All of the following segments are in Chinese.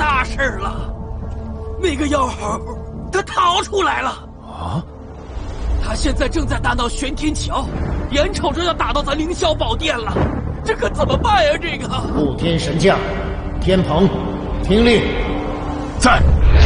大事了！那个妖猴，他逃出来了！ 啊！ 他现在正在打闹玄天桥，眼瞅着要打到咱凌霄宝殿了，这可怎么办呀？这个陆天神将，天蓬，听令， 在。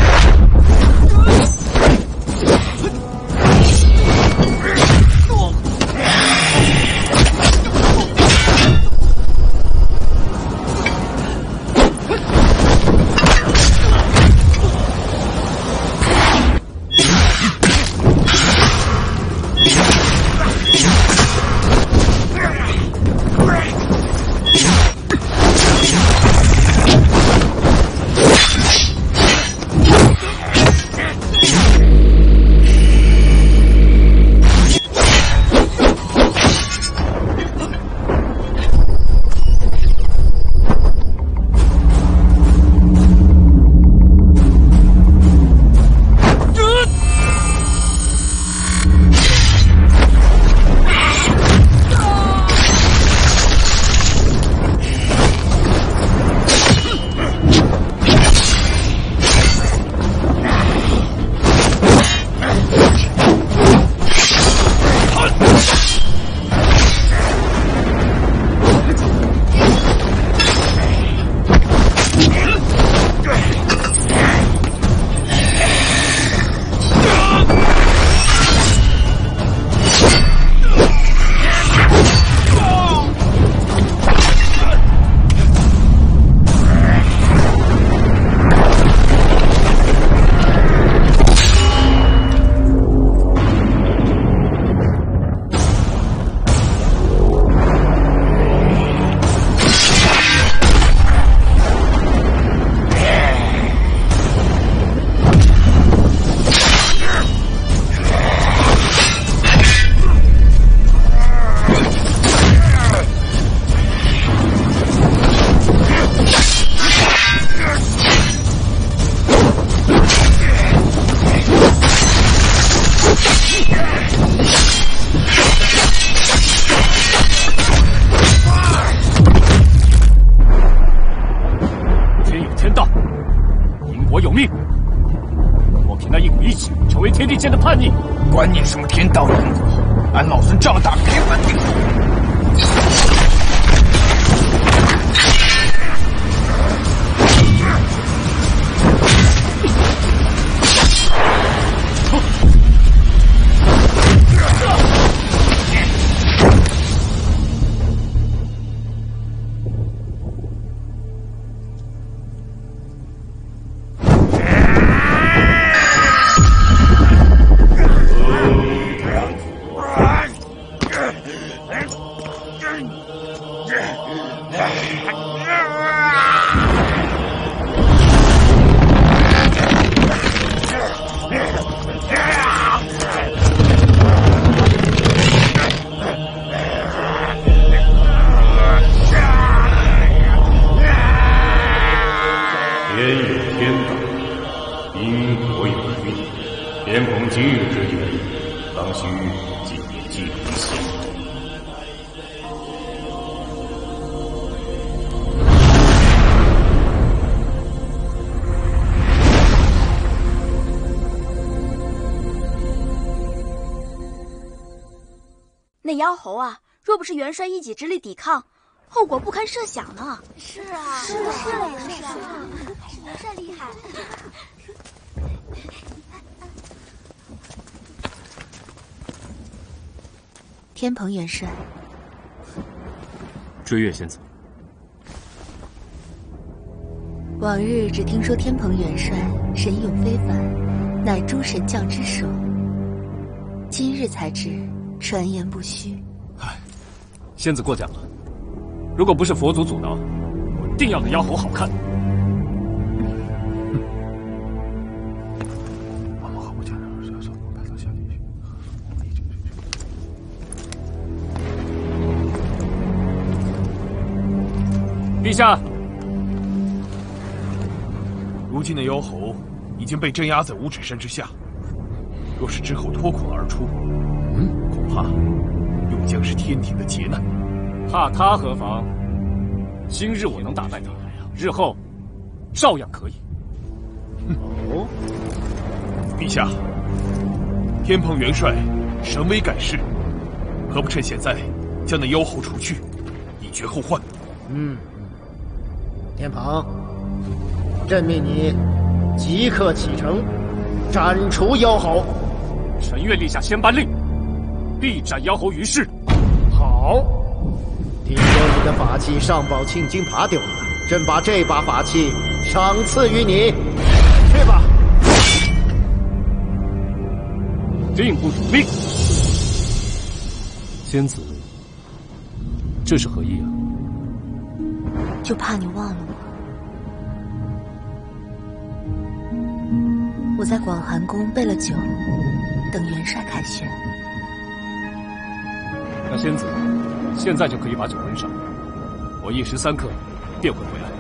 管你什么天道因果，俺老孙仗打铁板定输。 那妖猴啊，若不是元帅一己之力抵抗，后果不堪设想呢。 是啊，是元帅厉害。 天蓬元帅， 追月仙子。 往日只听说天蓬元帅神勇非凡，乃诸神将之首。今日才知，传言不虚。 唉，仙子过奖了。如果不是佛祖阻挠，我定要那妖猴好看。陛下， 如今的妖猴已经被镇压在五指山之下，若是之后脱困而出，恐怕又将是天庭的劫难。 怕他何妨？今日我能打败他，日后照样可以。 哦， 陛下，天蓬元帅神威盖世，何不趁现在将那妖猴除去，以绝后患？ 天蓬，朕命你即刻启程，斩除妖猴。 臣愿立下先颁令，必斩妖猴于市。 好，听说你的法器上宝庆金耙丢了，朕把这把法器赏赐于你，去吧。 定不如命。仙子，这是何意啊？ 就怕你忘了我。我在广寒宫备了酒，等元帅凯旋。 那仙子现在就可以把酒温上，我1时3刻便会回来。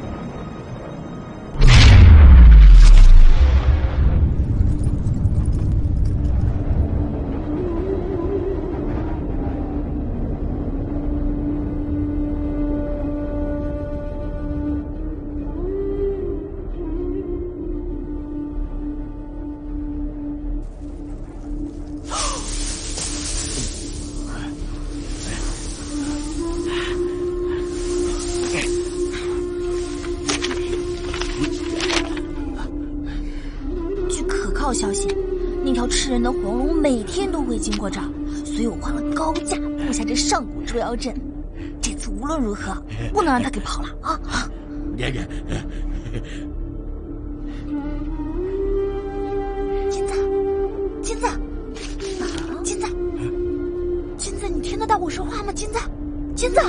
消息，那条吃人的黄龙每天都会经过这儿，所以我花了高价布下这上古捉妖阵。这次无论如何不能让他给跑了啊！金子，金子，金子，金子，你听得到我说话吗？金子，金子。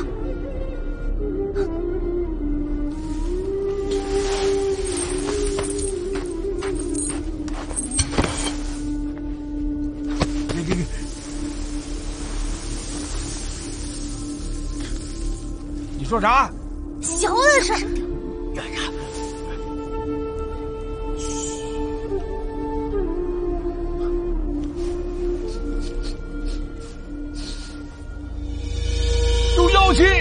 说啥？ 小点声！ 有妖气！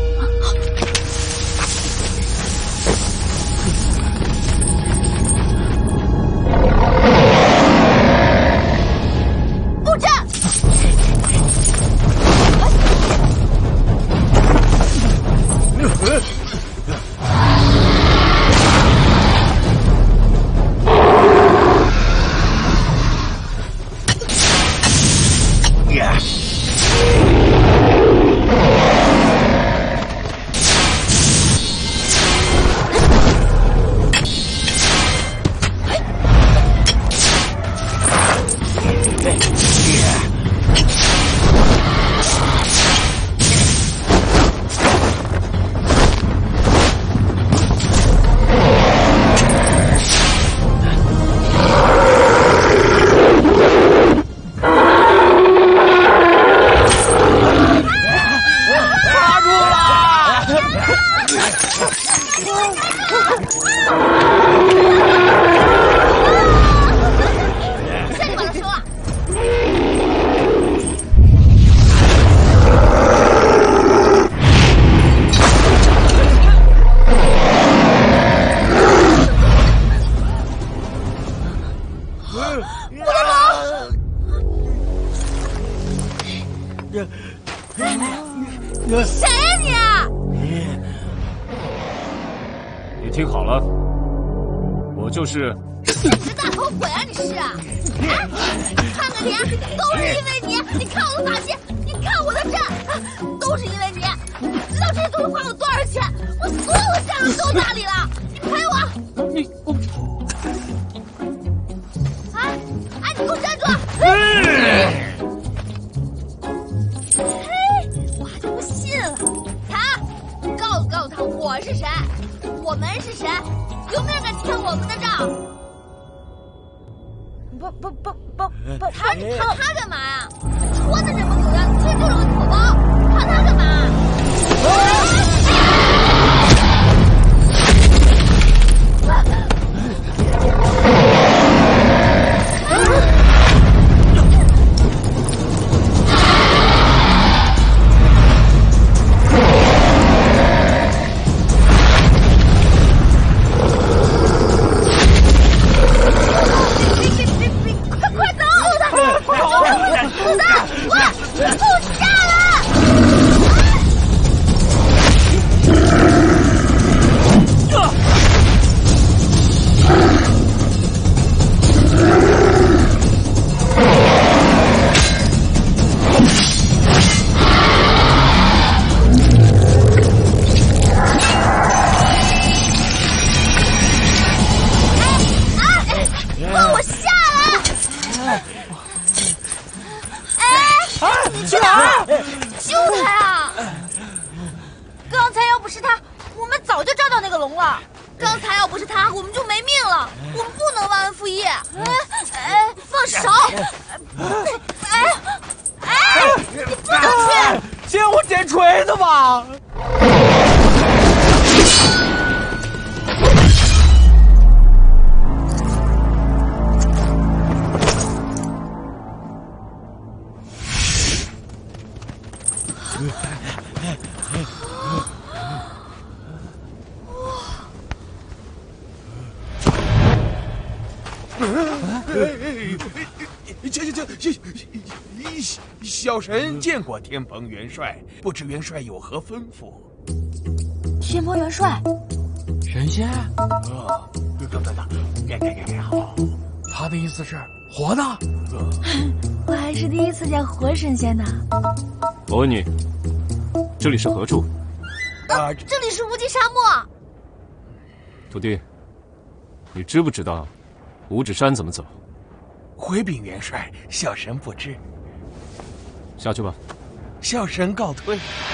布阵！ 谁呀你听好了，我就是。 你是大头鬼啊！你是啊！哎，看看你，都是因为你！你看我的法器，你看我的阵，都是因为你！你不知道这些东西花了多少钱，我所有的下人都家里了，你赔我！ 你我。 哎，你给我站住！我还就不信了。他，告诉他我是谁，我们是谁，有没有人敢欠我们的账？不，他干嘛呀？穿的这么狗样，这就是个土包，看他干嘛？ 小神见过天蓬元帅，不知元帅有何吩咐？ 天蓬元帅， 神仙？他的意思是活的？ 我还是第一次见活神仙呢。 我问你，这里是何处？ 这里是无尽沙漠。 徒弟，你知不知道五指山怎么走？ 回禀元帅，小神不知。 下去吧。 小神告退。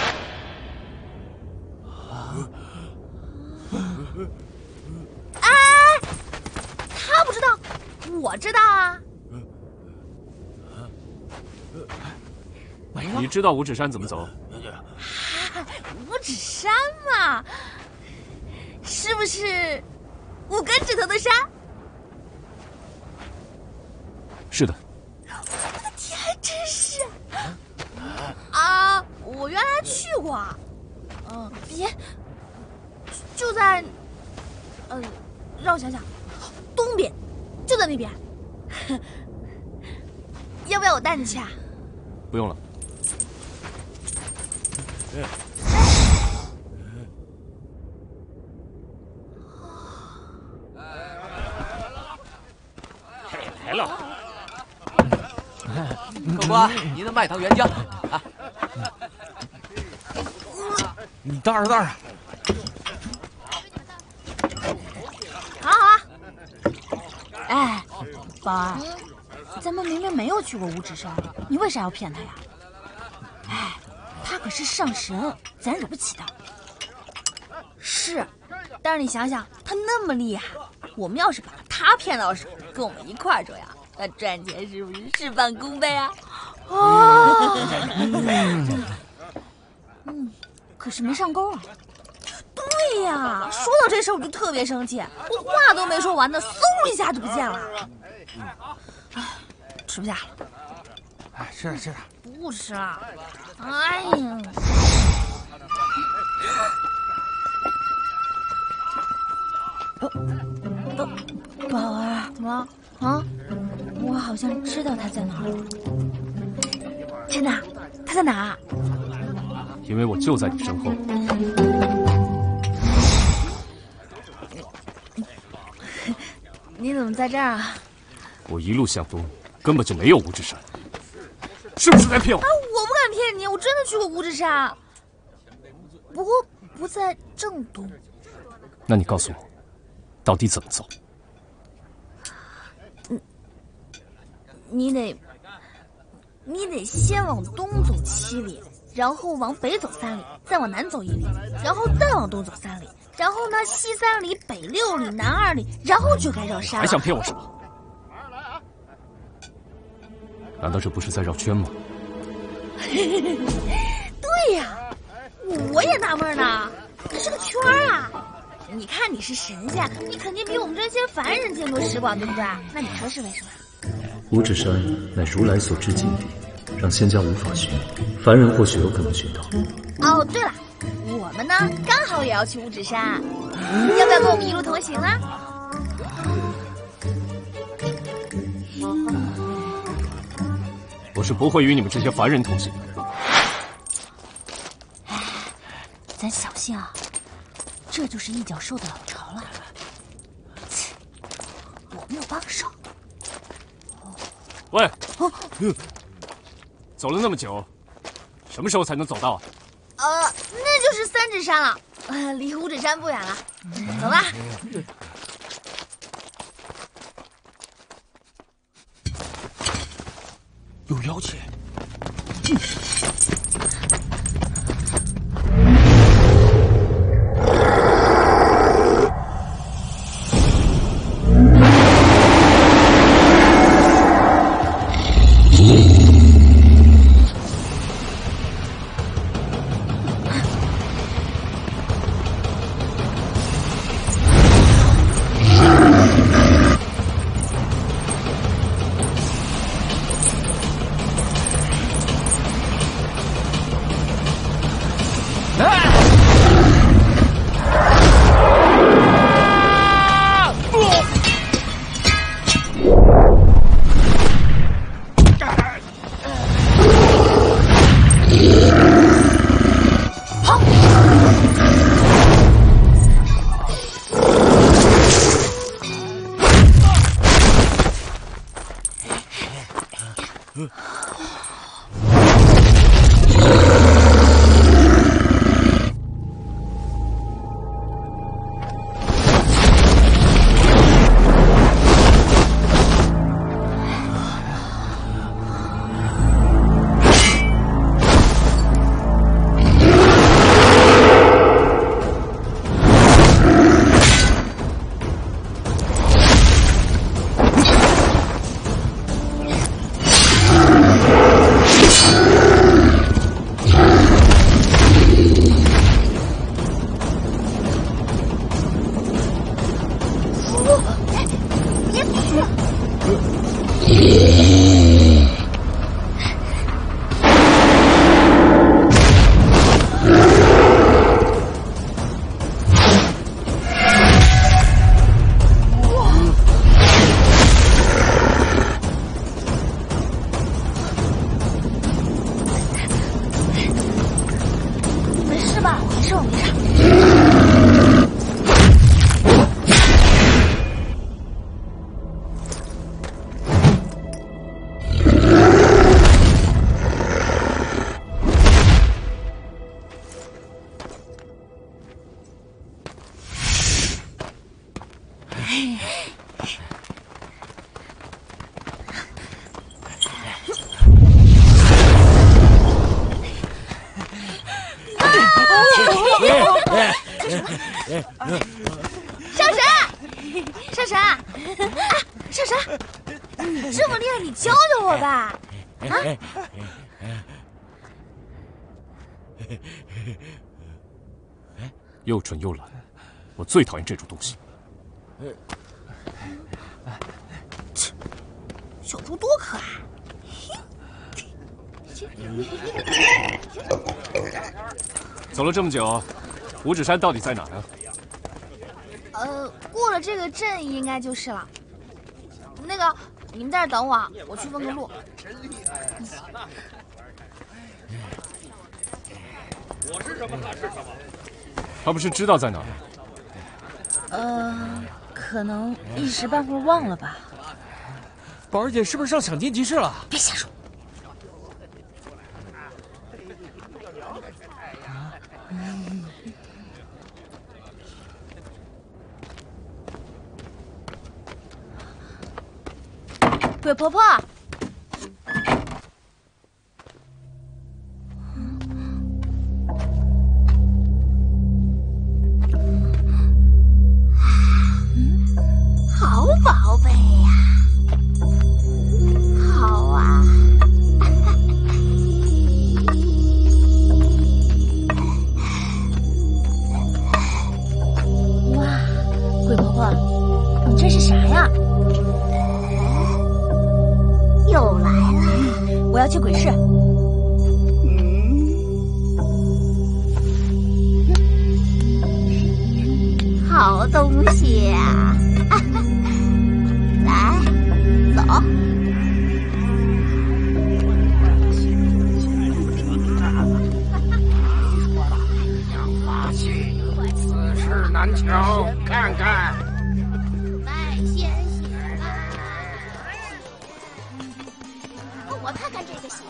哎，他不知道，我知道啊。 你知道五指山怎么走？ 五指山嘛，是不是五根指头的山？ 是的。 我的天，还真是！啊，我原来去过。别，就在，让我想想，东边，就在那边。要不要我带你去啊？ 不用了。 来了，客官，您的麦糖原浆啊！你倒着倒着。 好啊。哎，宝儿，咱们明明没有去过五指山，你为啥要骗他呀？哎，他可是上神，咱惹不起的。是，但是你想想，他那么厉害，我们要是把他骗到手，跟我们一块儿捉妖，那赚钱是不是事半功倍啊？可是没上钩啊。对呀，说到这事儿我就特别生气，我话都没说完呢，嗖一下就不见了。吃不下了。 哎，吃点吃点。 不吃了。哎呀。宝儿，怎么了？啊？我好像知道他在哪儿。真的？他在哪？ 因为我就在你身后。 你怎么在这儿啊？ 我一路向东，根本就没有五指山，是不是在骗我？ 我不敢骗你，我真的去过五指山，不过不在正东。 那你告诉我，到底怎么走？ 你得先往东走7里，然后往北走3里，再往南走1里，然后再往东走3里，然后呢西3里，北6里，南2里，然后就该绕山了。 还想骗我什么？难道这不是在绕圈吗？ 对呀，我也纳闷呢，这是个圈啊！你看你是神仙，你肯定比我们这些凡人见多识广，对不对？那你说是为什么？ 五指山乃如来所制禁地，让仙家无法寻，凡人或许有可能寻到。 哦，对了，我们呢刚好也要去五指山，要不要跟我们一路同行啊？ 我是不会与你们这些凡人同行的。 哎，咱小心啊，这就是一脚兽的老巢了。切，我没有帮手。 喂，走了那么久，什么时候才能走到啊？ 那就是3指山了，离5指山不远了。走吧。 有妖气。 上神，上神，啊，上神，你这么厉害，你教教我吧。啊！ 又蠢又懒，我最讨厌这种东西。 小猪多可爱！ 走了这么久，五指山到底在哪呢？ 过了这个镇应该就是了。那个，你们在这等我，我去问个路。 我是什么他是什么？ 他不是知道在哪？ 可能一时半会儿忘了吧。 宝儿姐是不是上抢电集市了？ 别瞎说。鬼婆婆， 好宝贝呀，好啊。 哇，鬼婆婆，你这是啥呀？ 又来了， 我要去鬼市。 好东西呀！来，走。 发现此事难求，看看。 卖鲜血吧。我看看这个血。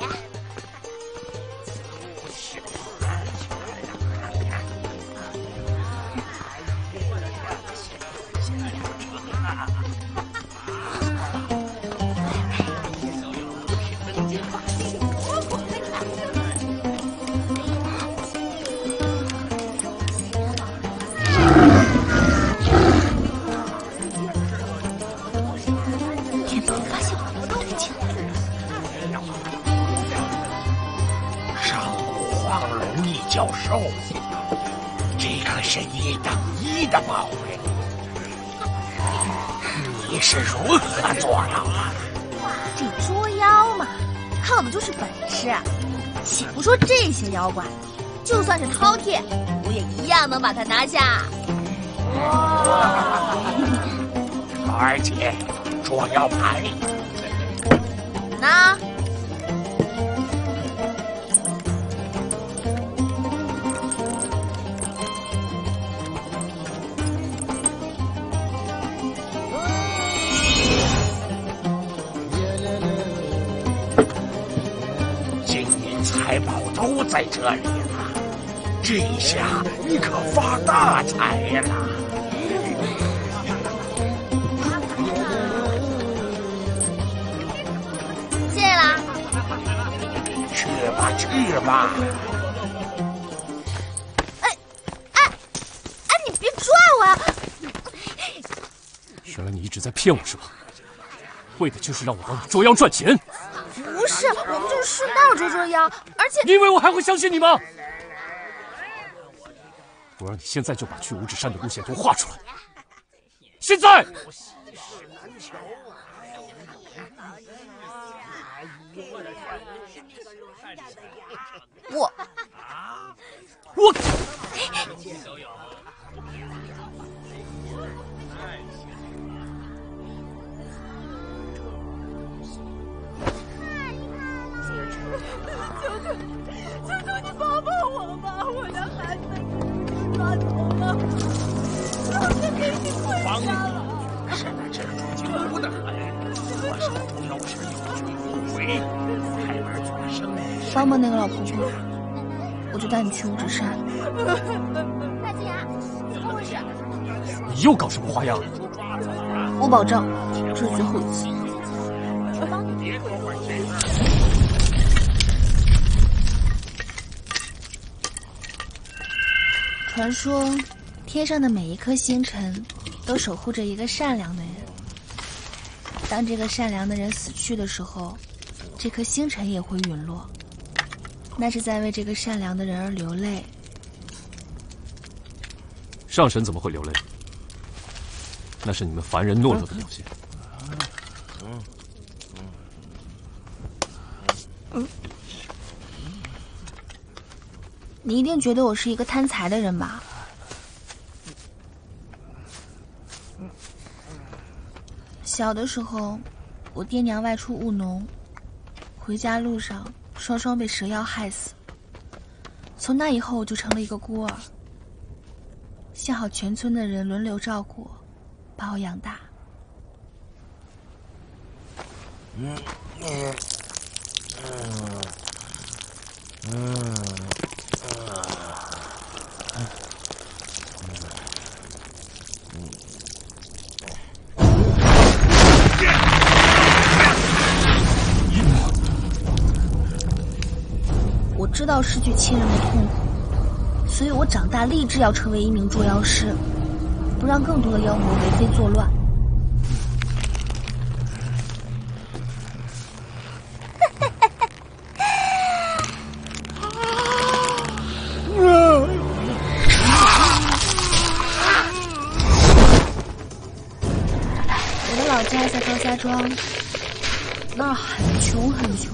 教授，这可是1等1的宝贝，你是如何做到的？ 这捉妖嘛，靠的就是本事。且不说这些妖怪，就算是饕餮，我也一样能把它拿下。 而且捉妖牌那。 财宝都在这里了，这下你可发大财了。 谢谢啦。 去吧，去吧。 你别拽我呀！ 原来你一直在骗我是吧？为的就是让我帮你捉妖赚钱。 不是，我们就是顺道捉捉妖，而且…… 你以为我还会相信你吗？我让你现在就把去五指山的路线图画出来，现在！ 我求求你帮帮我吧！我的孩子被抓走了，老子给你跪下了。 现在这种情不得很，我手中有时有去无回，才玩做生意。 帮帮那个老婆婆，我就带你去五指山。 大金牙，怎么回事？ 你又搞什么花样？ 我保证，这是最后一次。 我帮你。 传说，天上的每一颗星辰，都守护着一个善良的人。当这个善良的人死去的时候，这颗星辰也会陨落。那是在为这个善良的人而流泪。 上神怎么会流泪？那是你们凡人懦弱的表现。 你一定觉得我是一个贪财的人吧？小的时候，我爹娘外出务农，回家路上双双被蛇妖害死。从那以后，我就成了一个孤儿，幸好全村的人轮流照顾我，把我养大。我知道失去亲人的痛苦，所以我长大立志要成为一名捉妖师，不让更多的妖魔为非作乱。我的老家在高家庄，那儿很穷很穷。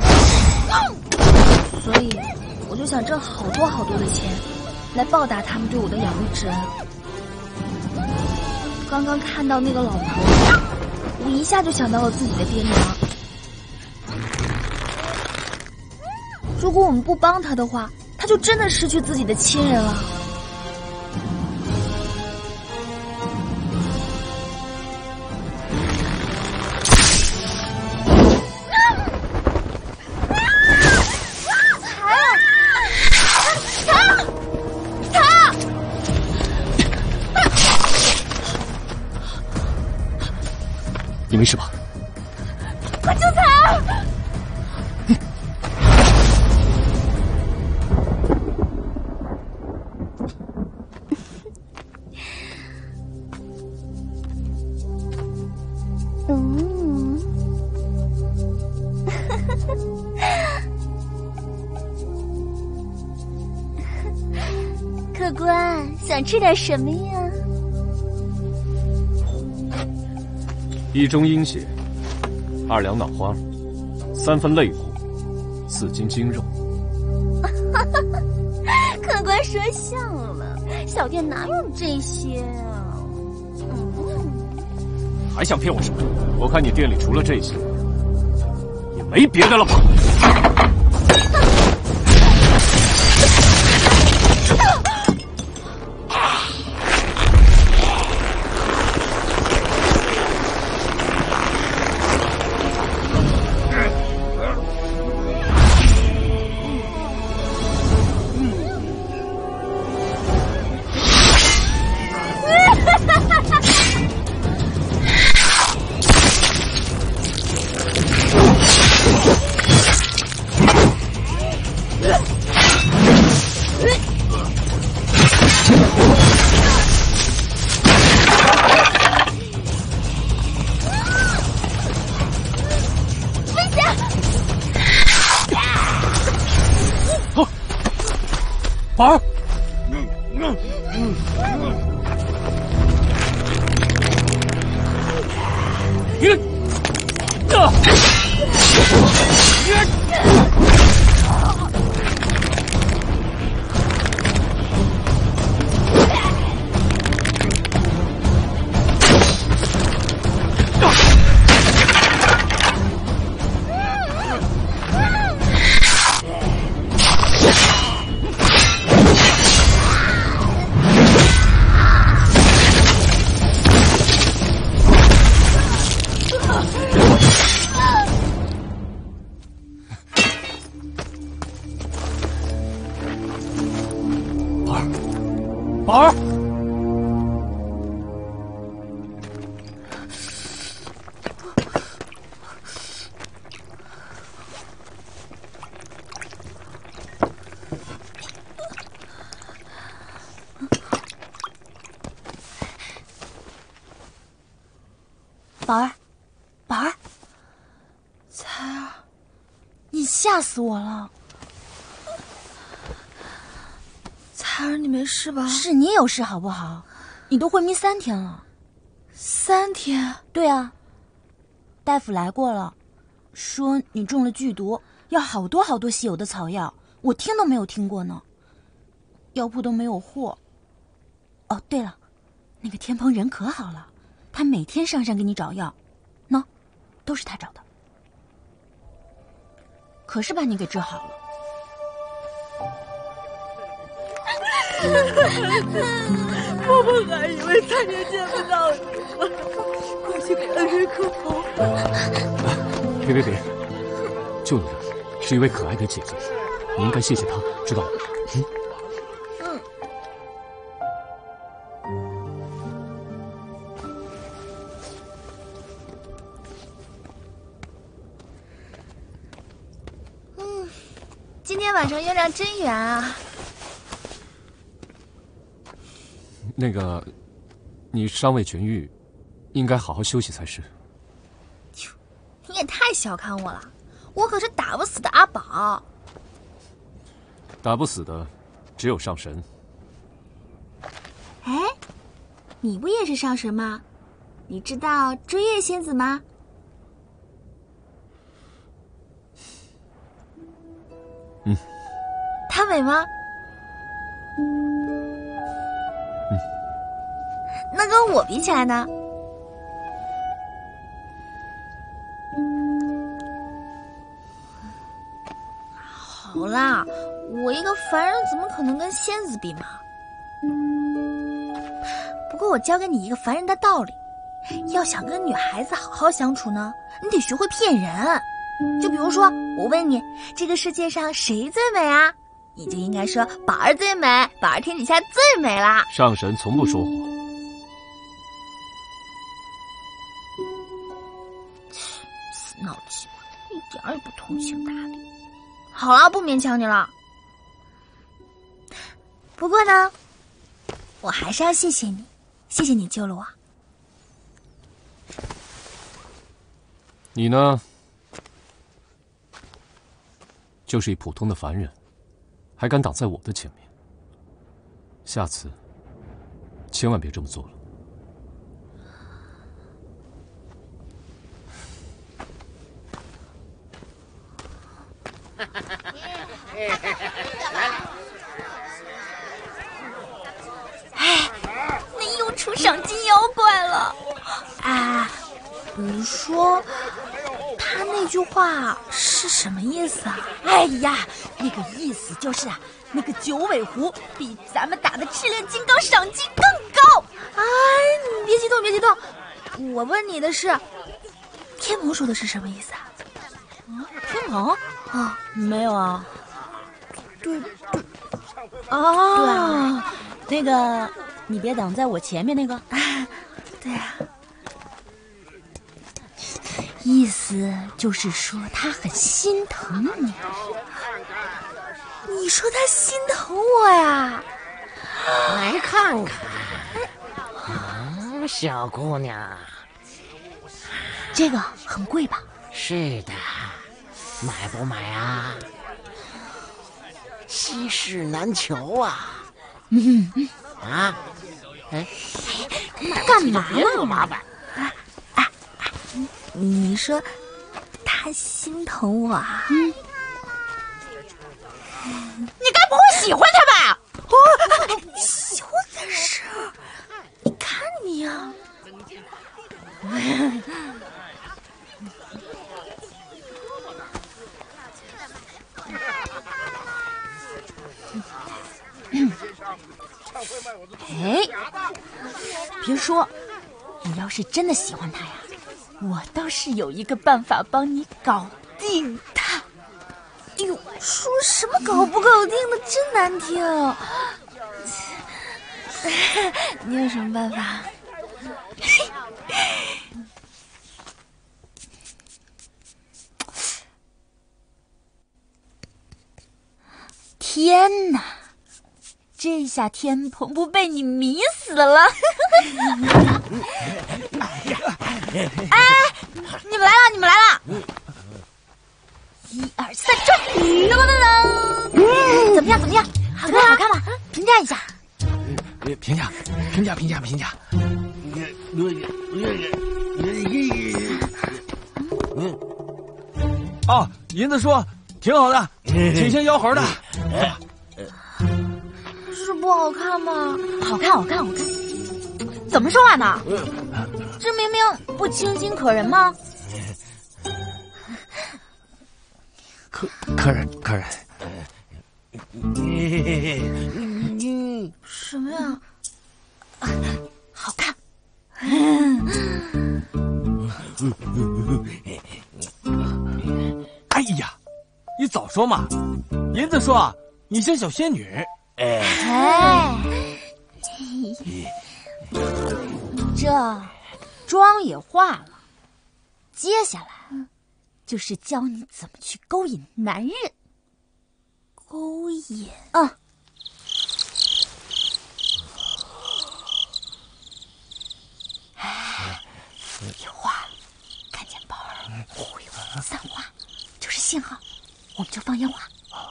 所以，我就想挣好多好多的钱，来报答他们对我的养育之恩。刚刚看到那个老婆，我一下就想到了自己的爹娘。如果我们不帮他的话，他就真的失去自己的亲人了。 你没事吧？ 快救他！ 客官，想吃点什么呀 1盅阴血，2两脑花，3分肋骨，4斤精肉。 客官说笑了，小店哪有这些啊？ 还想骗我什么？我看你店里除了这些，也没别的了吧？宝儿，你宝儿， 宝儿，宝儿，才儿，你吓死我了！才儿，你没事吧？是你有事好不好？你都昏迷3天了。3天？对啊，大夫来过了，说你中了剧毒，要好多好多稀有的草药，我听都没有听过呢。药铺都没有货。哦，对了，那个天蓬人可好了，他每天上山给你找药，喏，都是他找的，可是把你给治好了。 我不还以为再也见不到你了，快去给恩人磕头。 别，救你的是一位可爱的姐姐，你应该谢谢她，知道吗？ 今天晚上月亮真圆啊！ 那个，你尚未痊愈，应该好好休息才是。 你也太小看我了，我可是打不死的阿宝。 打不死的，只有上神。 哎，你不也是上神吗？你知道追月仙子吗？她美吗？那跟我比起来呢？好啦，我一个凡人怎么可能跟仙子比嘛？不过我教给你一个凡人的道理，要想跟女孩子好好相处呢，你得学会骗人。就比如说，我问你，这个世界上谁最美啊？你就应该说宝儿最美，宝儿天底下最美啦。 上神从不说谎。 死闹气，一点也不通情达理。好了，不勉强你了。不过呢，我还是要谢谢你，谢谢你救了我。 你呢，就是一普通的凡人，还敢挡在我的前面。下次千万别这么做了。 哎，你又出赏金妖怪了！哎，你说他那句话是什么意思啊？ 哎呀，那个意思就是啊，那个九尾狐比咱们打的赤炼金刚赏金更高。 哎，你别激动，别激动。我问你的是，天蓬说的是什么意思啊？ 天蓬啊， 没有啊。 对， 哦， 对啊， 那个你别挡在我前面那个。 对啊。意思就是说他很心疼你。你说他心疼我呀？ 来看看，小姑娘， 这个很贵吧？ 是的，买不买啊？稀世难求啊！啊，哎， 干嘛呢？ 别那么麻烦。 你说还心疼我啊？ 你该不会喜欢他吧？ 小点声，你看你啊！ 哎，别说，你要是真的喜欢他呀，我倒是有一个办法帮你搞定他。 哎呦，说什么搞不搞定的，真难听。你有什么办法？ 天哪，这下天蓬不被你迷死了。哎，你们来了，你们来了！1、2、3，转！怎么样？怎么样？好看好看吗？评价一下。 评价。哦，银子说挺好的，挺像妖猴的。 是不好看吗？ 好看。怎么说话呢？这明明不清新可人吗？ 客人， 什么呀？ 好看。 哎呀，你早说嘛！银子说你像小仙女。 这妆也化了，接下来就是教你怎么去勾引男人。 勾引？ 有花，看见宝儿忽悠散花，就是信号，我们就放烟花。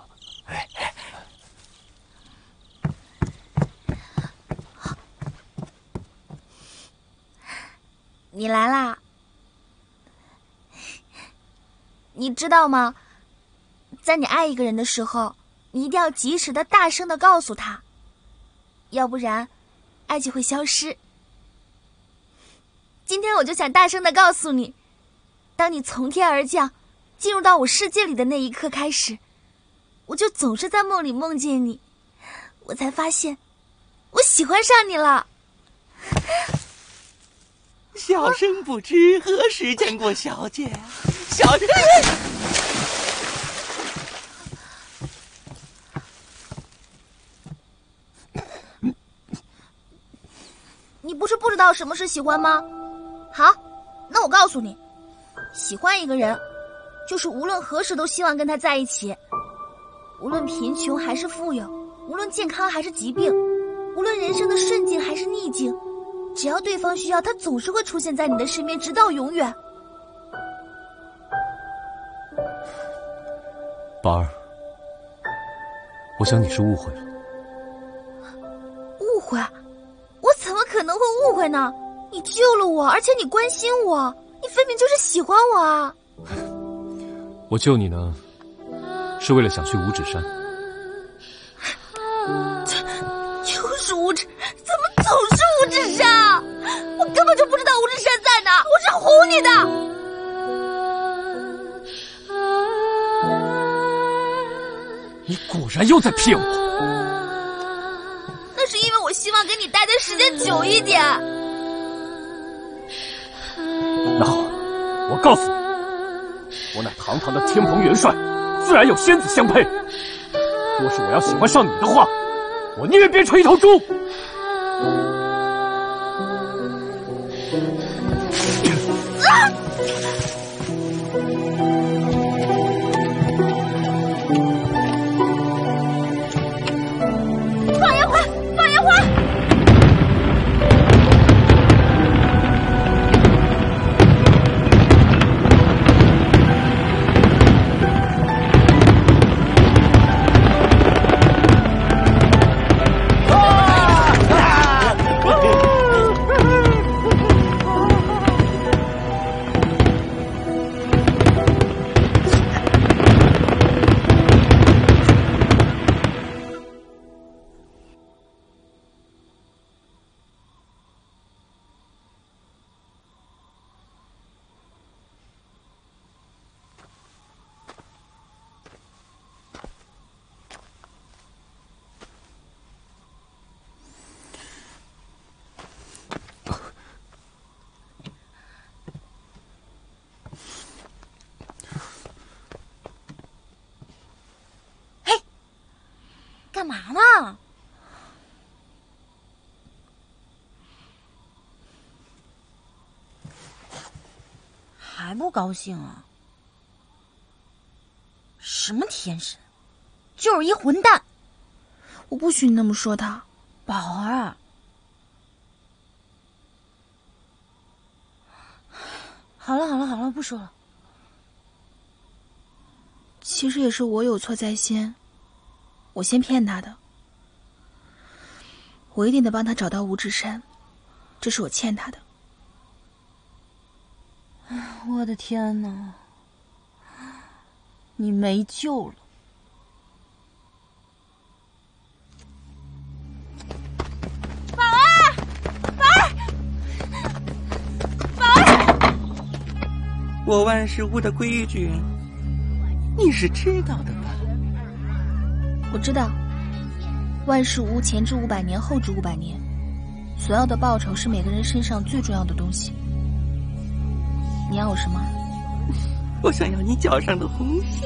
你来啦！你知道吗？在你爱一个人的时候，你一定要及时的、大声的告诉他，要不然，爱就会消失。今天我就想大声的告诉你，当你从天而降，进入到我世界里的那一刻开始，我就总是在梦里梦见你，我才发现，我喜欢上你了。 小生不知何时见过小姐，小姐。 你不是不知道什么是喜欢吗？好，那我告诉你，喜欢一个人，就是无论何时都希望跟他在一起，无论贫穷还是富有，无论健康还是疾病，无论人生的顺境还是逆境，只要对方需要，他总是会出现在你的身边，直到永远。 宝儿，我想你是误会了。 误会？我怎么可能会误会呢？你救了我，而且你关心我，你分明就是喜欢我啊！ 我救你呢，是为了想去五指山。 就是五指，怎么总是五指山？我根本就不知道五指山在哪，我是唬你的。 你果然又在骗我。 那是因为我希望跟你待的时间久一点。 那好，我告诉你，我乃堂堂的天蓬元帅，自然有仙子相配。若是我要喜欢上你的话，我宁愿变成一头猪。 放烟花，放烟花！ 还不高兴啊？什么天神，就是一混蛋！ 我不许你那么说他， 宝儿。好了，不说了。 其实也是我有错在先，我先骗他的。我一定得帮他找到五指山，这是我欠他的。 我的天哪，你没救了！宝儿，宝儿，宝儿！ 我万事屋的规矩，你是知道的吧？ 我知道，万事屋前至500年，后至500年，所要的报酬是每个人身上最重要的东西。你要我什么？ 我想要你脚上的红线。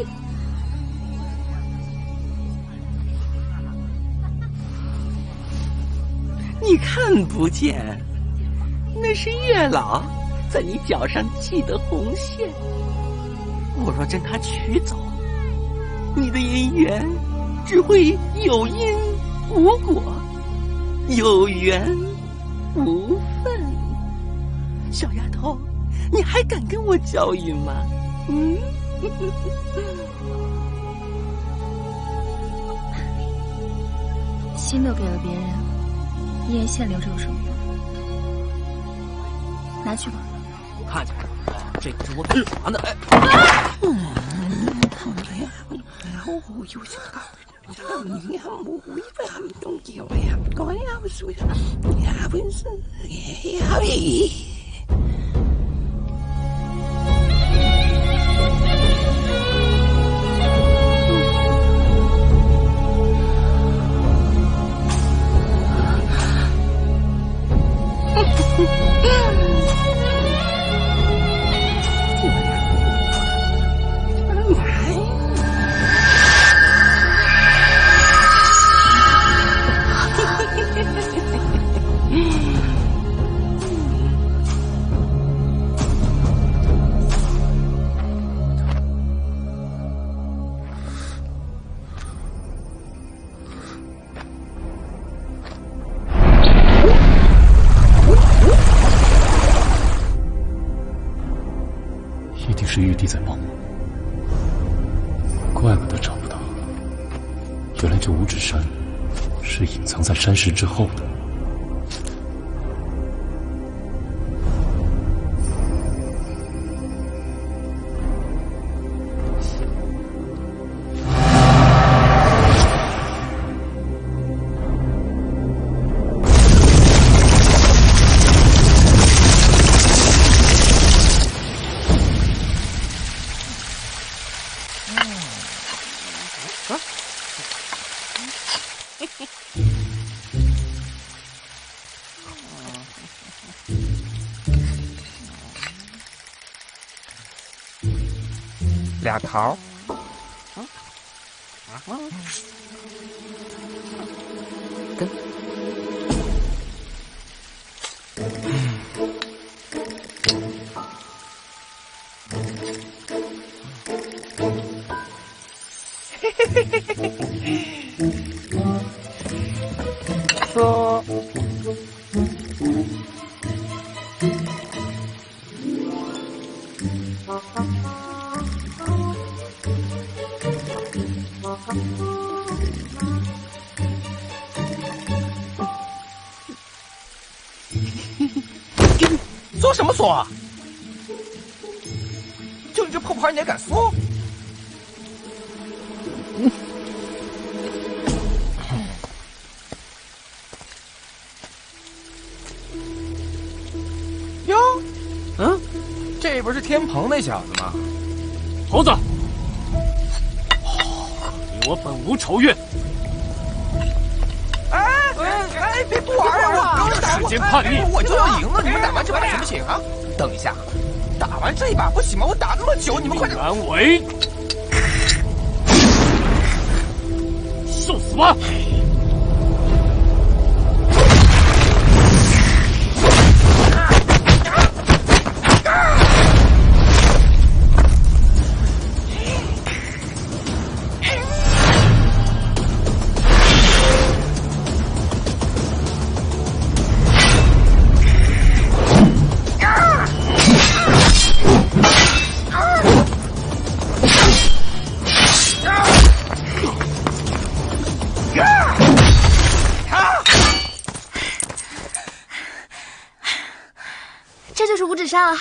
你看不见，那是月老在你脚上系的红线。我若将它取走，你的姻缘只会有因无果，有缘无分。小丫头，你还敢跟我交易吗？ 心都给了别人，一言线留着有什么用？拿去吧。 看见了，这可是我给啥呢？ 一定是玉帝在帮我，怪不得找不到。原来这五指山是隐藏在山石之后的。 俩桃，跟，说。 缩什么缩啊？就你这破牌，你还敢缩？哟，这不是天蓬那小子吗？ 猴子，给我本无仇怨！ 哎，别不玩啊！我刚打时间叛逆， 我就要赢了！你们打完这把行不行啊？等一下，打完这一把不行吗？我打那么久，你们快点！ 难为，受死吧！ 啊，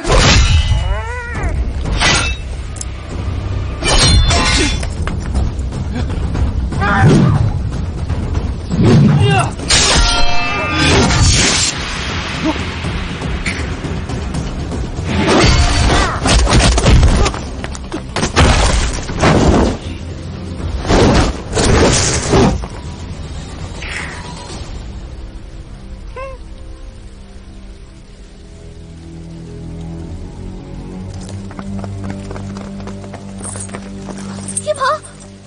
天蓬。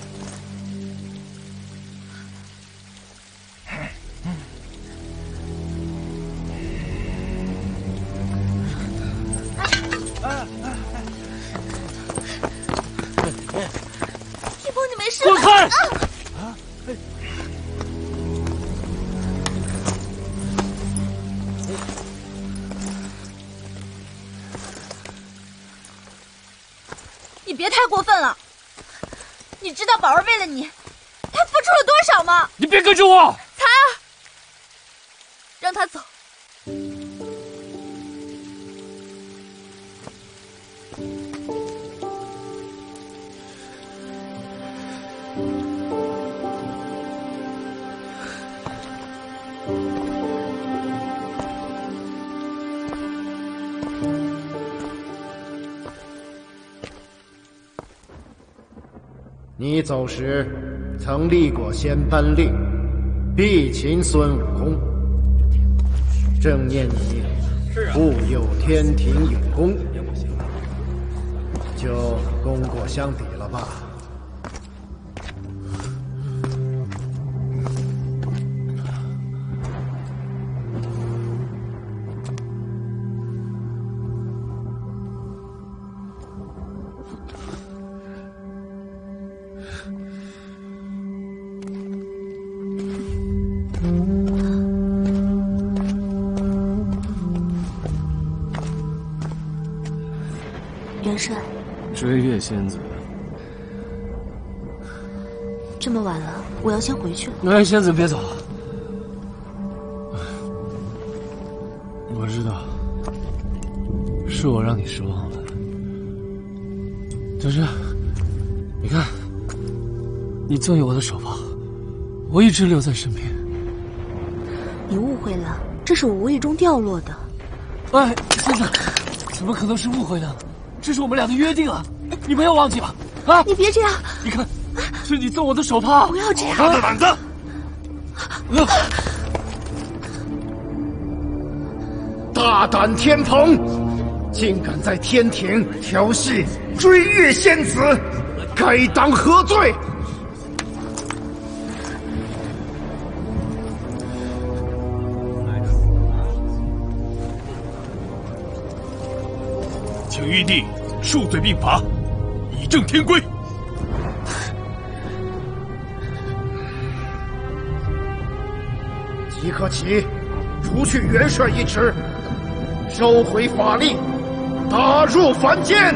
天蓬，你没事吧？ 滚开！ 你别太过分了！你知道宝儿为了你，他付出了多少吗？ 你别跟着我！ 才儿，让他走。 你走时曾立过仙班令，必擒孙悟空。正念你护佑天庭有功，就功过相抵了吧？ 元帅， 追月仙子， 这么晚了，我要先回去了。 月仙子别走，我知道是我让你失望了，但是你看，你赠予我的手帕，我一直留在身边。 你误会了，这是我无意中掉落的。 哎，仙子，怎么可能是误会呢？这是我们俩的约定啊，你没有忘记吧？啊！ 你别这样！ 你看，是你赠我的手帕。 不要这样！ 好大的胆子！大胆天蓬，竟敢在天庭调戏追月仙子，该当何罪？请玉帝恕罪并罚，以正天规。即刻起，除去元帅一职，收回法力，打入凡间。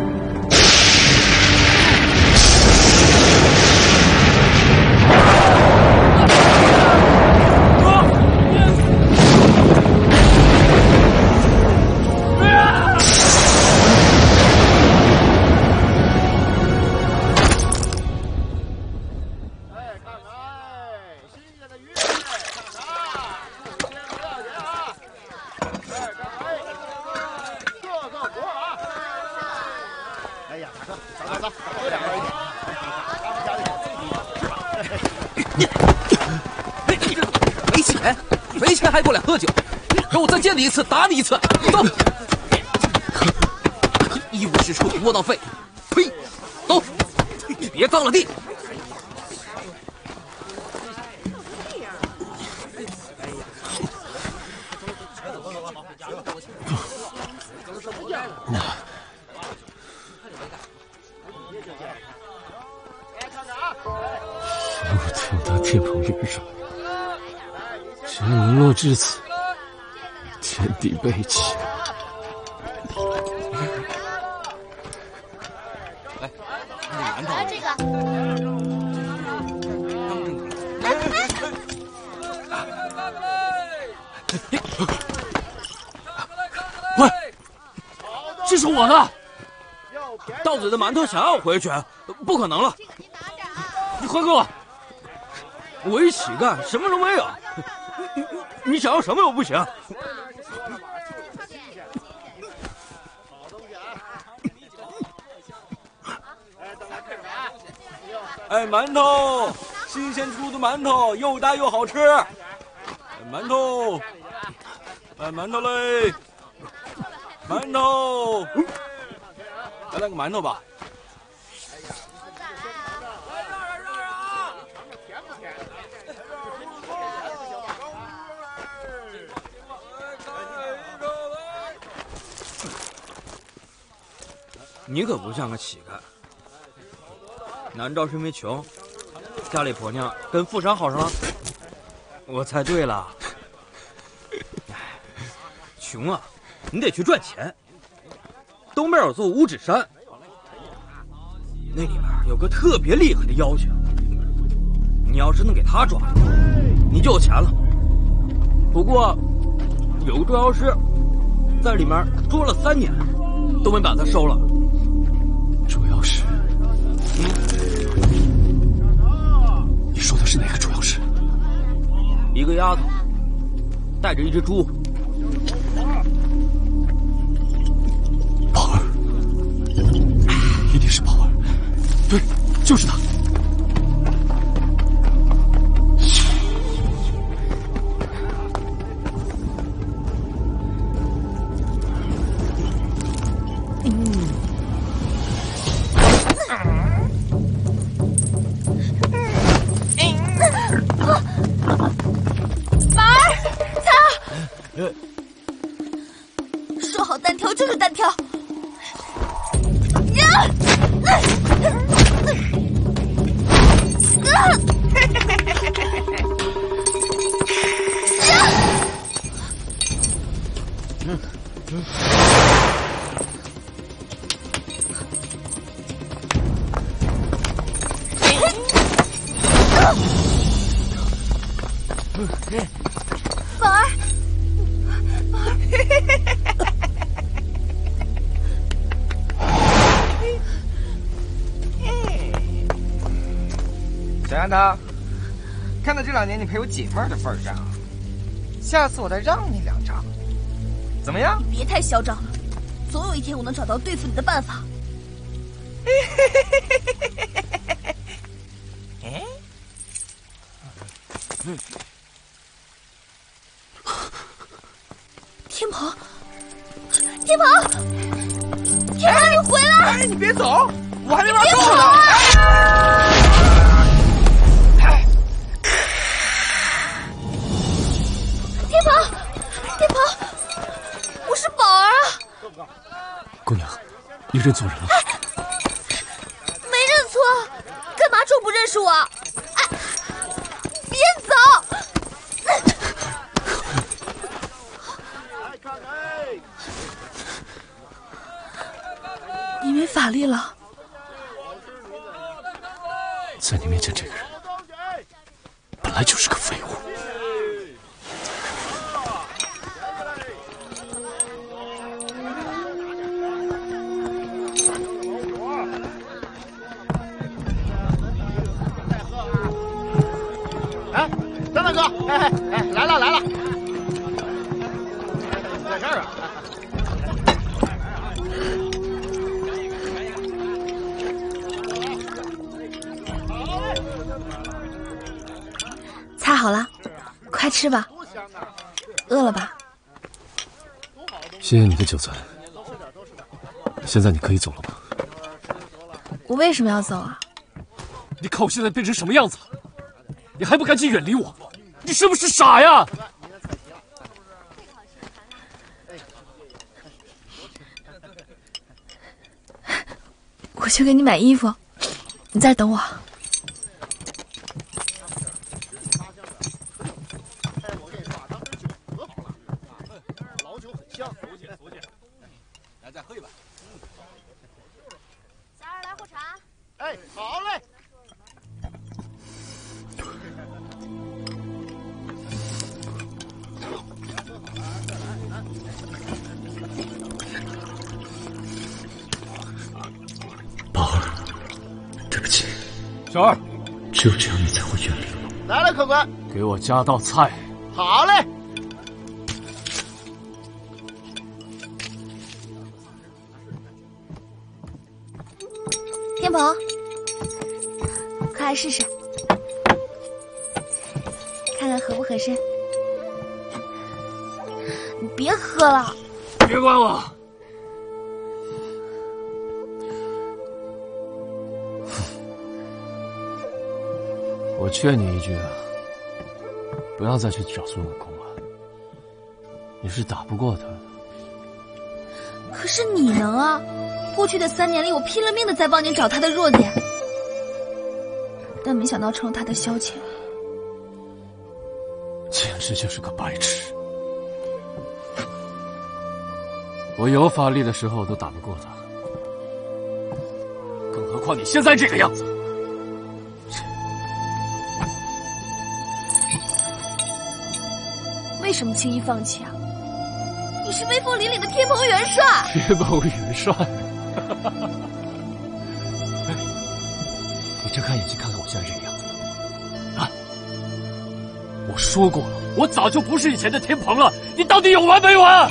没钱还过来喝酒，让我再见你一次打你一次，走！一无是处的窝囊废，呸！走，别脏了地！ 不听他天蓬元帅。只要沦落至此，天地悲泣。 来这个， 喂， 是我的。到嘴的馒头想要回去，不可能了。你快给我！我一乞丐，什么都没有。你想要什么又不行。哎，馒头，新鲜出的馒头，又大又好吃。馒头，哎，馒头嘞，馒头，来个馒头吧。你可不像个乞丐，难道是因为穷，家里婆娘跟富商好上了？我猜对了。穷啊，你得去赚钱。东边有座五指山，那里面有个特别厉害的妖精，你要是能给他抓住，你就有钱了。不过，有个捉妖师在里面捉了3年，都没把他收了。 捉妖师？你说的是哪个捉妖师？ 一个丫头带着一只猪。 宝儿，一定是宝儿，对，就是他。 说好单挑就是单挑。宝儿， 小丫头，看在这2年你陪我解闷的份上，下次我再让你2招，怎么样？ 你别太嚣张了，总有一天我能找到对付你的办法。天鹏，天鹏，天鹏，你回来！ 哎，你别走，我还没玩够呢。 天鹏，天鹏，我是宝儿啊！ 姑娘，你认错人了。 没认错，干嘛装不认识我？哎，别走！你没法力了。 在你面前，这个人本来就是个废物。 哎，张大哥，哎，来了来了，在这儿啊。 菜好了，快吃吧。饿了吧？ 谢谢你的酒菜。现在你可以走了吗？ 我为什么要走啊？ 你看我现在变成什么样子了？你还不赶紧远离我！你是不是傻呀？ 我去给你买衣服，你在这等我。 老酒很香， 熟悉。来，再喝一碗。 霞儿来壶茶。 哎，好嘞。 小二， 只有这样，你才会远离我。 来了，客官， 给我加道菜。 好嘞。 天鹏，快来试试，看看合不合身。你别喝了， 别管我。我劝你一句，不要再去找孙悟空了，你是打不过他的。 可是你能啊！过去的3年里，我拼了命的在帮你找他的弱点，但没想到成了他的消遣。 简直就是个白痴！我有法力的时候都打不过他，更何况你现在这个样子。 为什么轻易放弃啊？你是威风凛凛的天蓬元帅。 天蓬元帅。你睁开眼睛看看我现在这个样子啊！我说过了，我早就不是以前的天蓬了，你到底有完没完？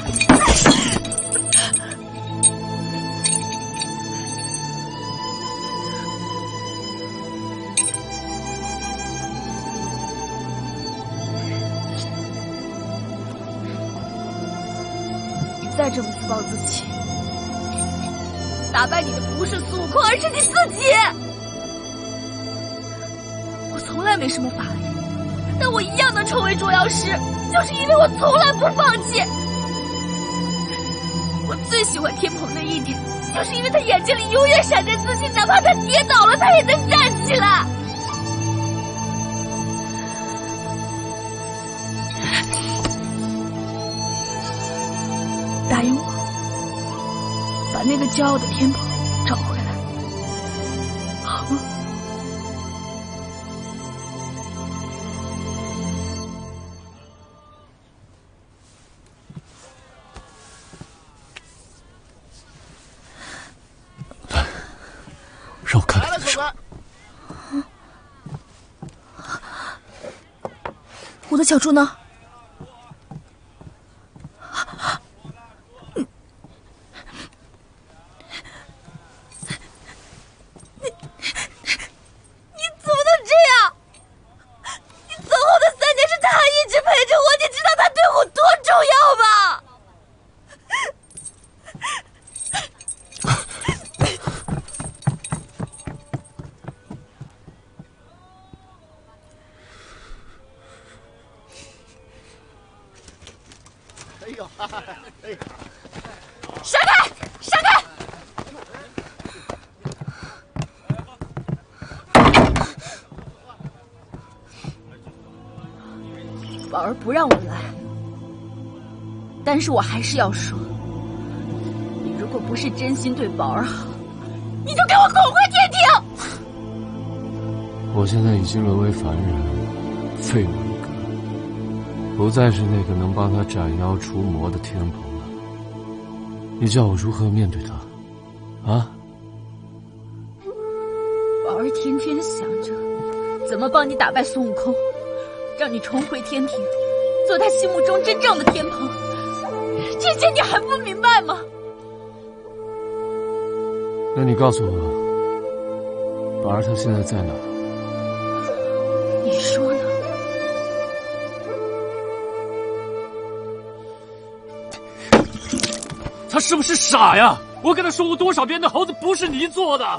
你再这么自暴自弃，打败你的不是孙悟空，而是你自己。我从来没什么法力，但我一样能成为捉妖师，就是因为我从来不放弃。我最喜欢天蓬的一点，就是因为他眼睛里永远闪着自信，哪怕他跌倒了，他也能站起来。答应我，把那个骄傲的天蓬找回来，好吗？ 让我看看你的手。 我的小猪呢？ 闪开！闪开！ 宝儿不让我来，但是我还是要说，你如果不是真心对宝儿好，你就给我滚回天庭！ 我现在已经沦为凡人，废物一个，不再是那个能帮他斩妖除魔的天蓬了。你叫我如何面对他？啊？ 宝儿天天想着怎么帮你打败孙悟空，让你重回天庭，做他心目中真正的天蓬。这些你还不明白吗？ 那你告诉我，宝儿他现在在哪儿？ 你说呢？ 他是不是傻呀？我跟他说过多少遍，那猴子不是你做的。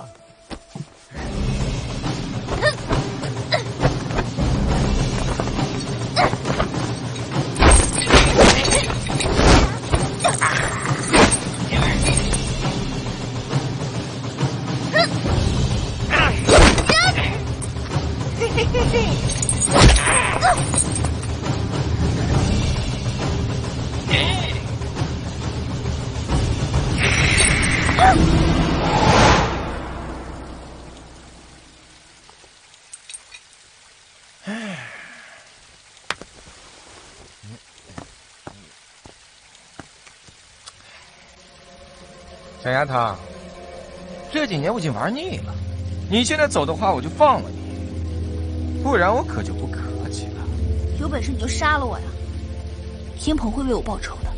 小丫头，这几年我已经玩腻了， 你现在走的话，我就放了你，不然我可就不客气了。 有本事你就杀了我呀！天蓬会为我报仇的。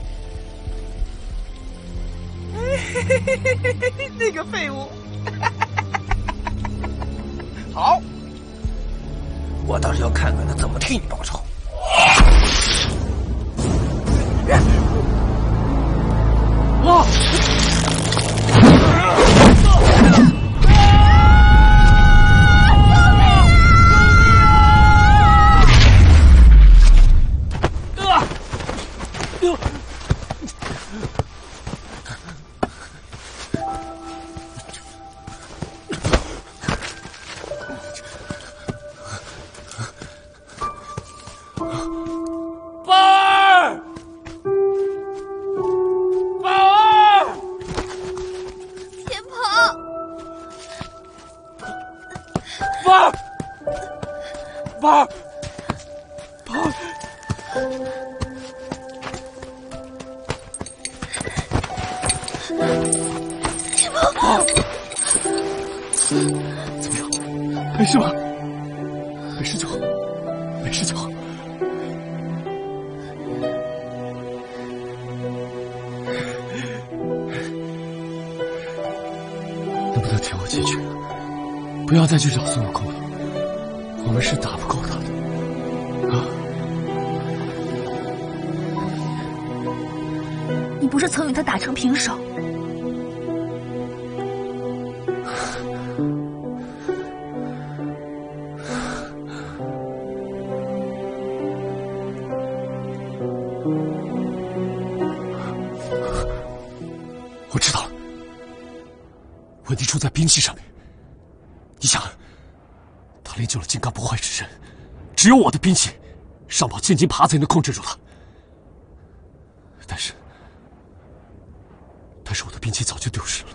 那个废物！好，我倒是要看看他怎么替你报仇。 啊！怎么样？没事吧？没事就好，没事就好。能不能听我几句？不要再去找孙悟空了，我们是打不过他的。啊！ 你不是曾与他打成平手？ 我知道了，问题出在兵器上面。你想，他练就了金刚不坏之身，只有我的兵器上宝千金耙才能控制住他。但是我的兵器早就丢失了。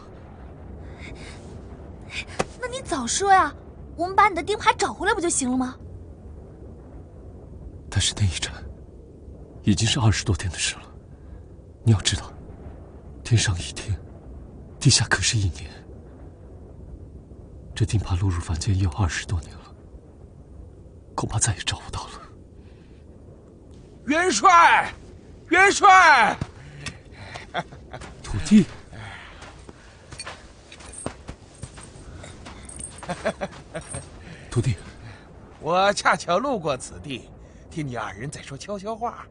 那你早说呀，我们把你的钉耙找回来不就行了吗？ 但是那一战已经是20多天的事了。你要知道，天上1天，地下可是1年。这钉耙落入凡间也有20多年了，恐怕再也找不到了。 元帅，元帅！ 徒弟，徒弟， 我恰巧路过此地，听你2人在说悄悄话。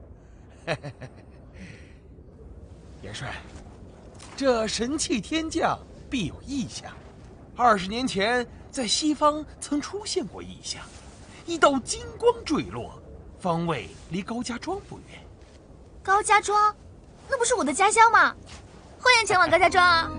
元帅，这神器天降必有异象。20年前，在西方曾出现过异象，一道金光坠落，方位离高家庄不远。 高家庄，那不是我的家乡吗？欢迎前往高家庄。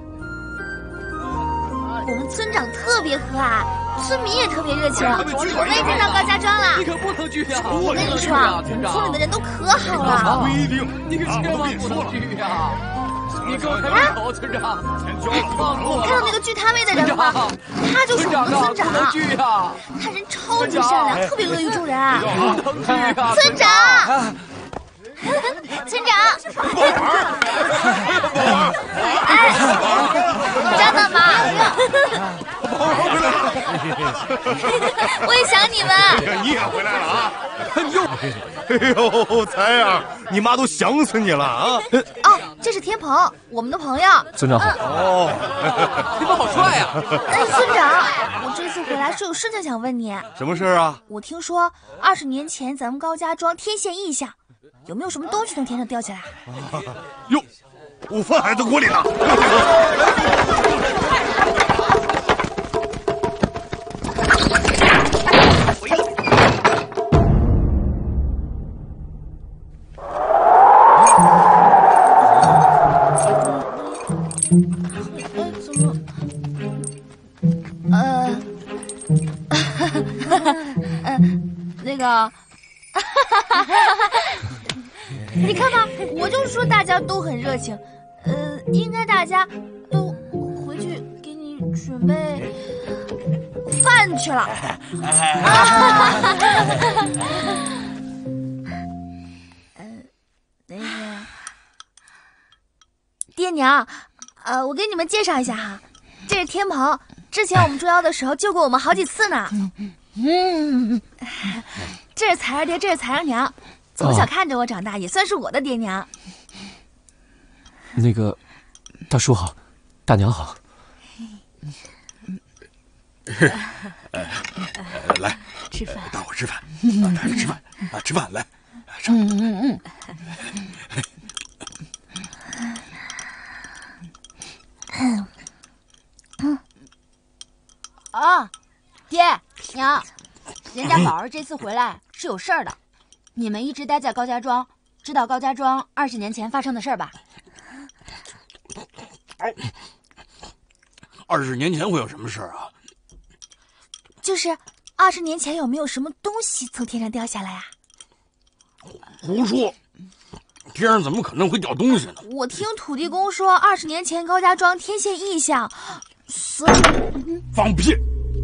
我们村长特别和蔼，村民也特别热情。我们已经到高家庄了。 你可不能去呀！ 我跟你说，我们村里的人都可好了。 不一定，你可千万不能去呀！你给我开门口，村长！ 你看到那个锯摊位的人吗？他就是我们的村长。 不能去呀！ 他人超级善良，特别乐于助人。 不能去呀！ 村长。村长，真的吗？我也想你们。 你也回来了啊！哎呦，才啊，你妈都想死你了啊！ 哦，这是天蓬，我们的朋友。 村长好。 哦， 天蓬好帅呀！ 村长，我这次回来是有事情想问你。 什么事啊？ 我听说20年前咱们高家庄天现异象。有没有什么东西从天上掉下来？ 哟，午饭还在锅里呢。 那个。你看吧，我就说大家都很热情，应该大家都回去给你准备饭去了。那个爹娘，我给你们介绍一下哈，这是天蓬， 之前我们捉妖的时候救过我们好几次呢。这是彩儿爹，这是彩儿娘，从小看着我长大，也算是我的爹娘。 那个，大叔好，大娘好。 来， 吃饭， 大伙吃饭，大家吃饭啊，吃饭来，上。 啊，爹娘，人家宝儿这次回来是有事儿的。你们一直待在高家庄，知道高家庄20年前发生的事儿吧 ？20年前会有什么事啊？ 就是20年前有没有什么东西从天上掉下来啊？ 胡说！天上怎么可能会掉东西呢？ 我听土地公说，20年前高家庄天现异象，所以…… 放屁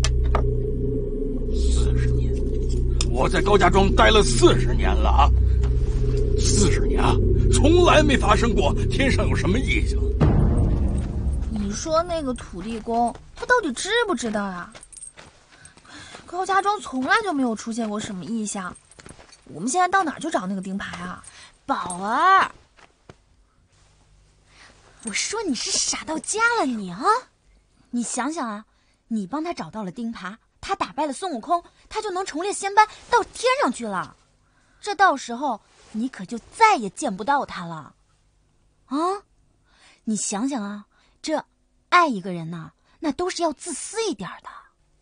！40年，我在高家庄待了40年了啊！40年啊，从来没发生过天上有什么异象。 你说那个土地公，他到底知不知道啊？高家庄从来就没有出现过什么异象，我们现在到哪儿去找那个钉牌啊？ 宝儿，我说你是傻到家了你啊！你想想啊，你帮他找到了钉耙，他打败了孙悟空，他就能重列仙班到天上去了。这到时候你可就再也见不到他了。啊，你想想啊，这爱一个人呐，那都是要自私一点的。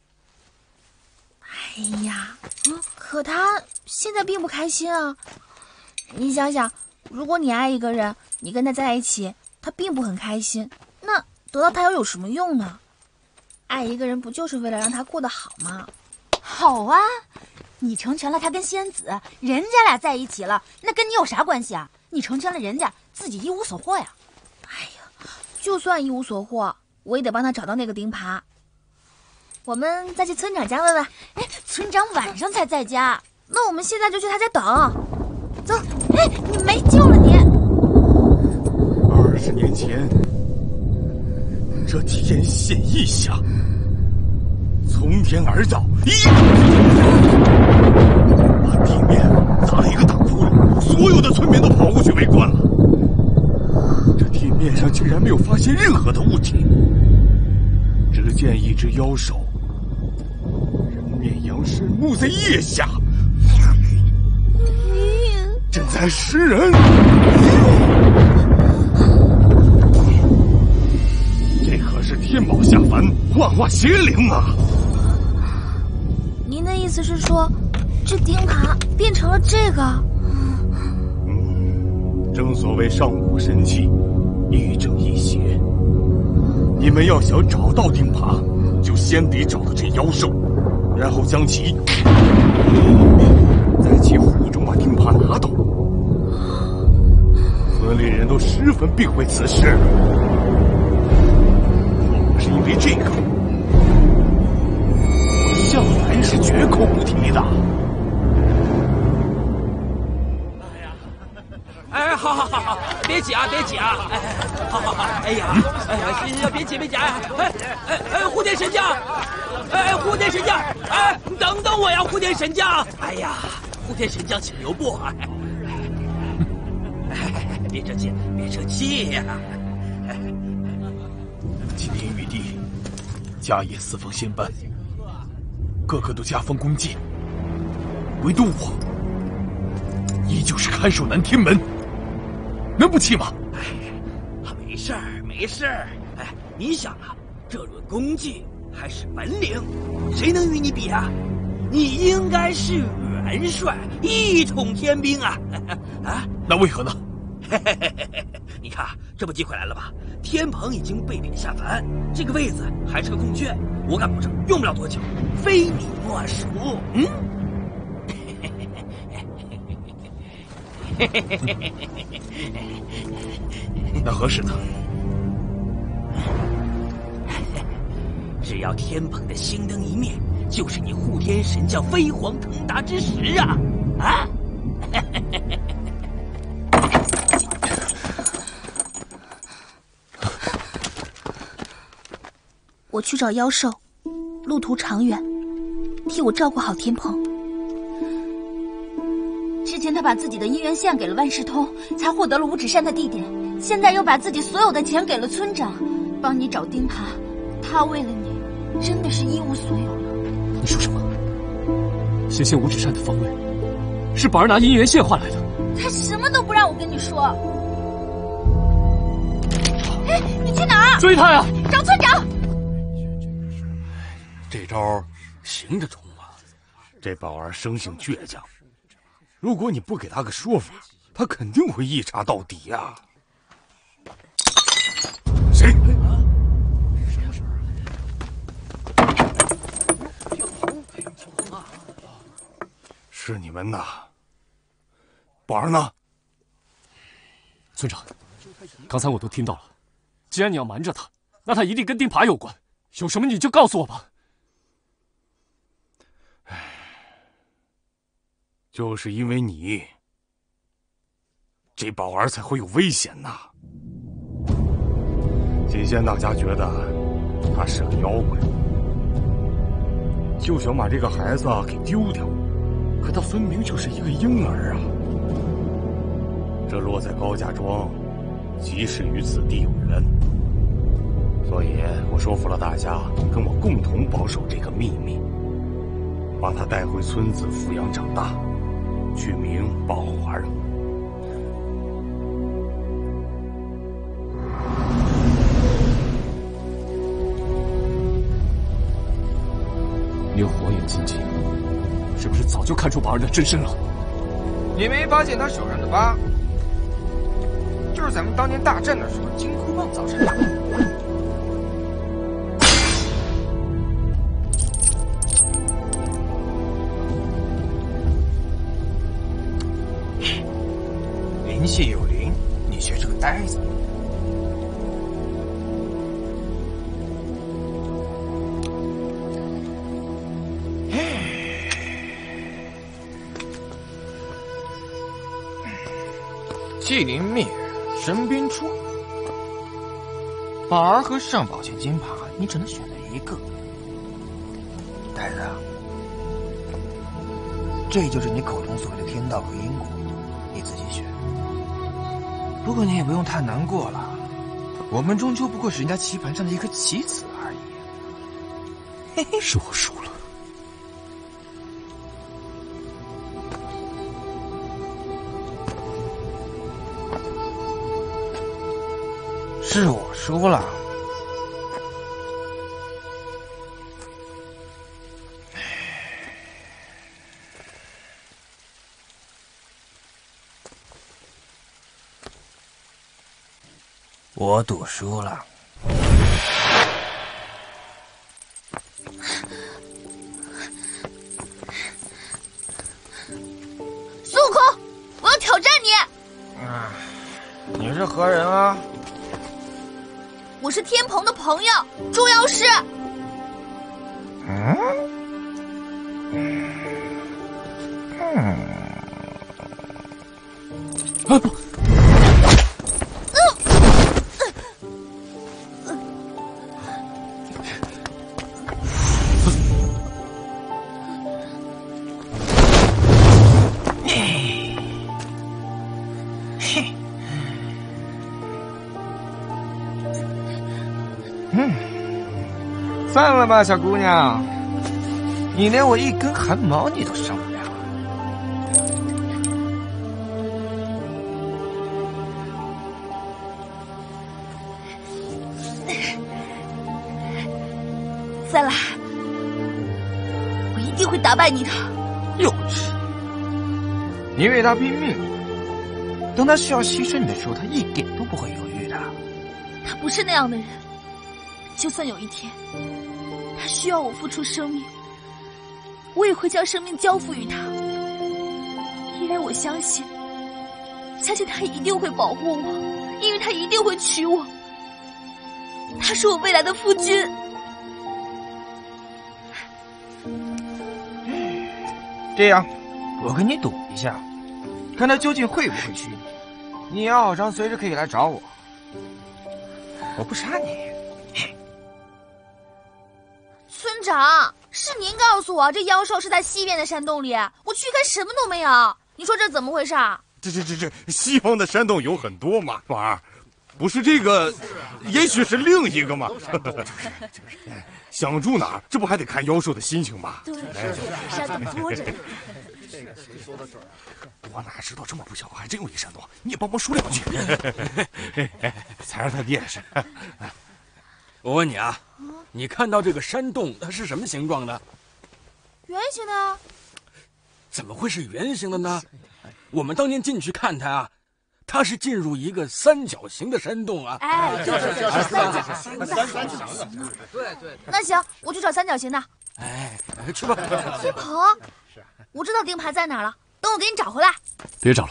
哎呀，可他现在并不开心啊。你想想，如果你爱一个人，你跟他在一起，他并不很开心，那得到他又有什么用呢？爱一个人不就是为了让他过得好吗？ 好啊，你成全了他跟仙子，人家俩在一起了，那跟你有啥关系啊？你成全了人家，自己一无所获呀。 哎呀，就算一无所获，我也得帮他找到那个钉耙。我们再去村长家问问。 哎，村长晚上才在家， 那我们现在就去他家等。走。 哎，你没救了你 ！20年前，这天现异象，从天而降，把地面砸了一个大窟窿，所有的村民都跑过去围观了。这地面上竟然没有发现任何的物体，只见一只妖兽，人面羊身，目在腋下，正在食人。这可是天宝下凡，幻化邪灵啊！ 您的意思是说，这钉耙变成了这个？ 正所谓上古神器，亦正亦邪。你们要想找到钉耙，就先得找到这妖兽，然后将其在其腹中把钉耙拿到。村里人都十分避讳此事，若不是因为这个，我向来是绝口不提的。 哎，好，别急啊，别急啊！哎，好，哎呀，行，别急啊！护天神将，护天神将，等等我呀，护天神将！哎呀，护天神将，请留步！别生气呀！ 今天玉帝家业4方仙班，个个都加封功绩，唯独我依旧是看守南天门，能不气吗？ 没事儿。哎，你想啊，这论功绩还是本领，谁能与你比啊？你应该是元帅，一统天兵啊！ 那为何呢？ 你看，这不机会来了吧？天蓬已经被贬下凡，这个位子还是个空缺，我敢保证，用不了多久，非你莫属。 那何时呢？ 只要天蓬的星灯一灭，就是你护天神将飞黄腾达之时啊！ 我去找妖兽。 路途长远，替我照顾好天蓬。之前他把自己的姻缘献给了万事通，才获得了五指山的地点，现在又把自己所有的钱给了村长，帮你找钉耙。他为了你，真的是一无所有了。 你说什么？先献五指山的方位，是宝儿拿姻缘线换来的。 他什么都不让我跟你说。哎，你去哪儿？ 追他呀！ 找村长。 这招行得通吗？这宝儿生性倔强，如果你不给他个说法，他肯定会一查到底呀。谁？是你们呐？宝儿呢？ 村长，刚才我都听到了。既然你要瞒着他，那他一定跟钉耙有关。有什么你就告诉我吧。 就是因为你，这宝儿才会有危险呐。起先大家觉得他是个妖怪，就想把这个孩子给丢掉，可他分明就是一个婴儿啊！这落在高家庄，即是与此地有缘，所以我说服了大家，跟我共同保守这个秘密，把他带回村子抚养长大，取名宝儿。 你有火眼金睛，是不是早就看出宝儿的真身了？ 你没发现他手上的疤，就是咱们当年大战的时候金箍棒造成的。灵气有灵，你却是个呆子。气灵灭，神兵出。宝儿和上宝剑金耙，你只能选择一个。呆子，这就是你口中所谓的天道和因果，你自己选。不过你也不用太难过了，我们终究不过是人家棋盘上的一颗棋子而已。嘿嘿， 是我输了。 是我输了。我赌输了。 孙悟空，我要挑战你。 你是何人啊？ 我是天蓬的朋友，猪妖师。 啊不！ 算了吧，小姑娘，你连我一根汗毛你都伤不了。 再来，我一定会打败你的。 幼稚！你为他拼命，当他需要牺牲你的时候，他一点都不会犹豫的。 他不是那样的人，就算有一天他需要我付出生命，我也会将生命交付于他，因为我相信他一定会保护我，因为他一定会娶我，他是我未来的夫君。 这样，我跟你赌一下，看他究竟会不会娶你。你要伤随时可以来找我，我不杀你。 村长，是您告诉我这妖兽是在西边的山洞里，我去看什么都没有。你说这怎么回事？ 这西方的山洞有很多嘛，婉儿，不是这个，也许是另一个嘛。想住哪儿，这不还得看妖兽的心情吗？ 对，山洞多着呢。 这个谁说的准？我哪知道这么不巧，还真有一山洞，你也帮忙说两句，才让他念识。 我问你啊，你看到这个山洞，它是什么形状的？ 圆形的。 怎么会是圆形的呢？我们当年进去看它啊，它是进入一个三角形的山洞啊。 哎，就是三角形的。 对。 那行，我去找三角形的。 哎，去吧。 天鹏，我知道钉牌在哪儿了，等我给你找回来。 别找了。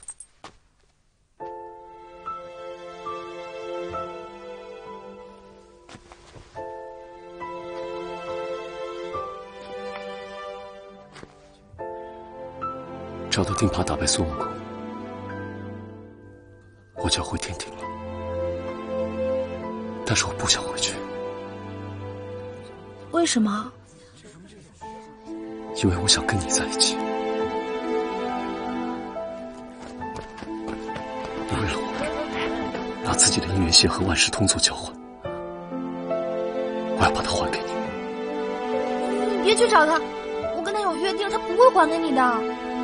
找到钉耙打败孙悟空，我就要回天庭了。但是我不想回去。 为什么？ 因为我想跟你在一起。你为了我，拿自己的姻缘线和万事通做交换，我要把它还给你。 你别去找他，我跟他有约定，他不会还给你的。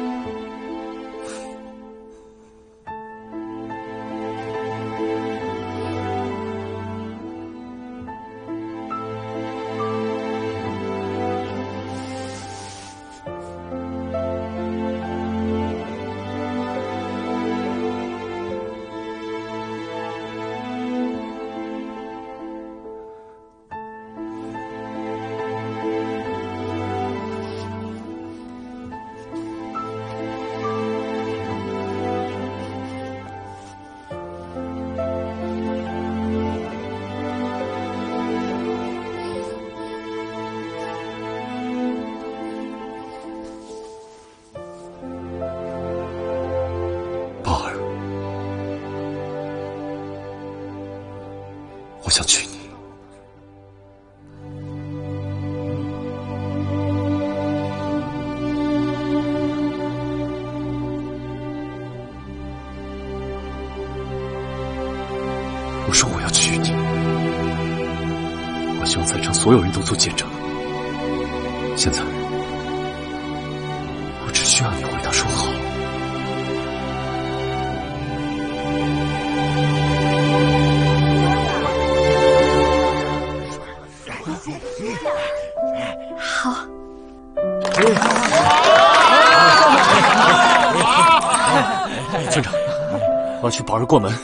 我想娶你。我说我要娶你，我希望在场所有人都做见证。现在，我只需要你回答说好。 好。 村长，我要去保人过门。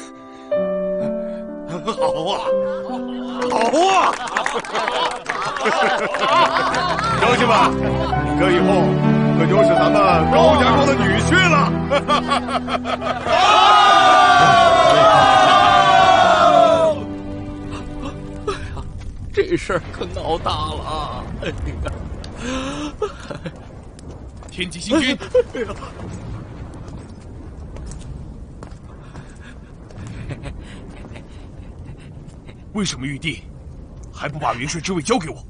好啊，好啊！乡亲们，这以后可就是咱们高家庄的女婿了。 这事儿可闹大了！哎呀， 天启星君，为什么玉帝还不把元帅之位交给我？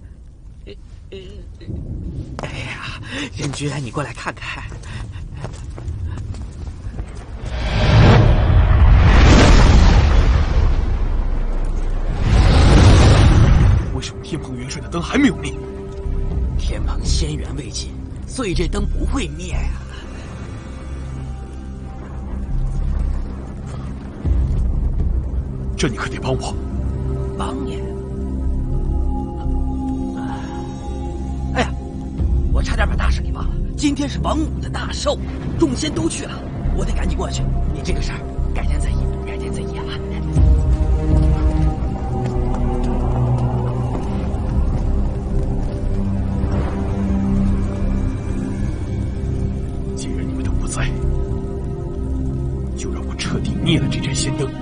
哎呀，仁君，你过来看看。 为什么天蓬元帅的灯还没有灭？ 天蓬仙缘未尽，所以这灯不会灭呀。 这你可得帮我。 帮你？哎呀，我差点把大事给忘了。今天是王母的大寿，众仙都去了，我得赶紧过去。你这个事儿改天再议，改天再议啊。 既然你们都不在，就让我彻底灭了这盏仙灯。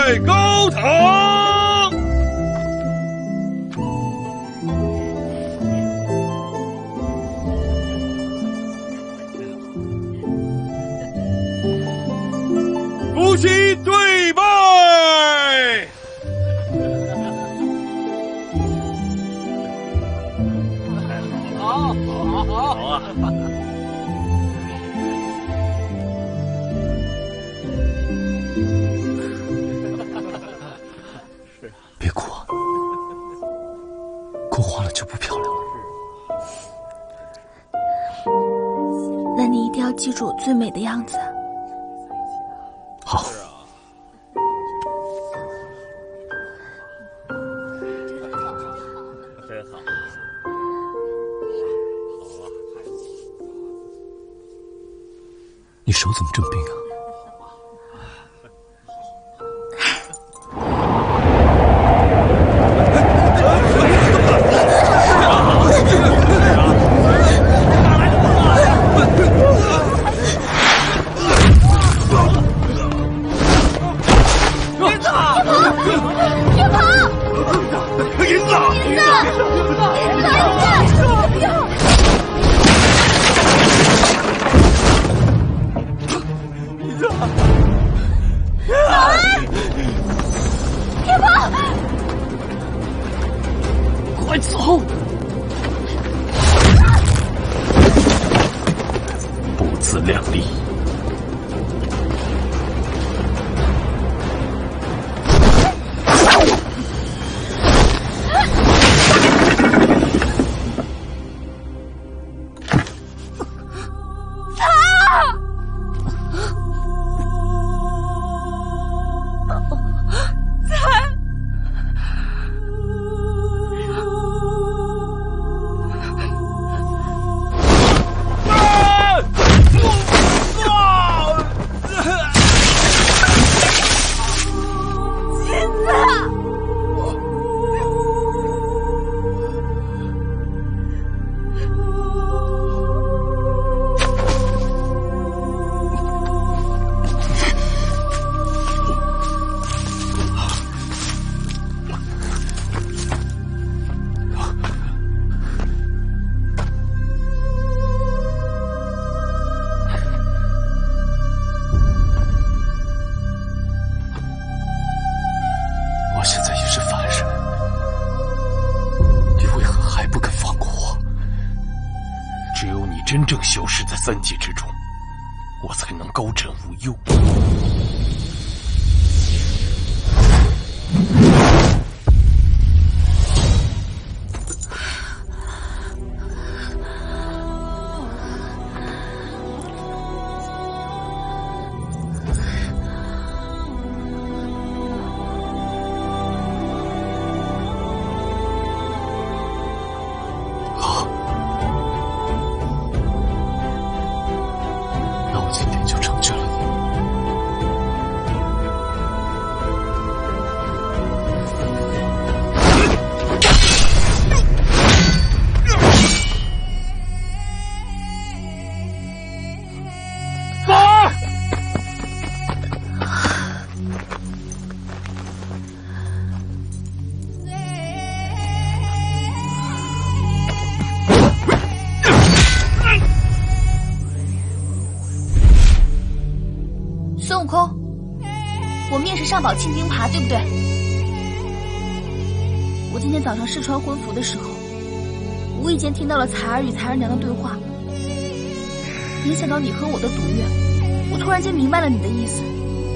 高堂。夫妻对拜。 好啊！ 别哭啊，哭花了就不漂亮了。 那你一定要记住我最美的样子。 好。 真好。 你手怎么这么冰啊？ 快走！ 不自量力。 我现在也是凡人，你为何还不肯放过我？ 只有你真正消失在三界之中，我才能高枕无忧。 今天就成全了你。 宝儿， 孙悟空，我们也是上宝庆钉耙，对不对？我今天早上试穿婚服的时候，无意间听到了彩儿与彩儿娘的对话，联想到你和我的赌约，我突然间明白了你的意思。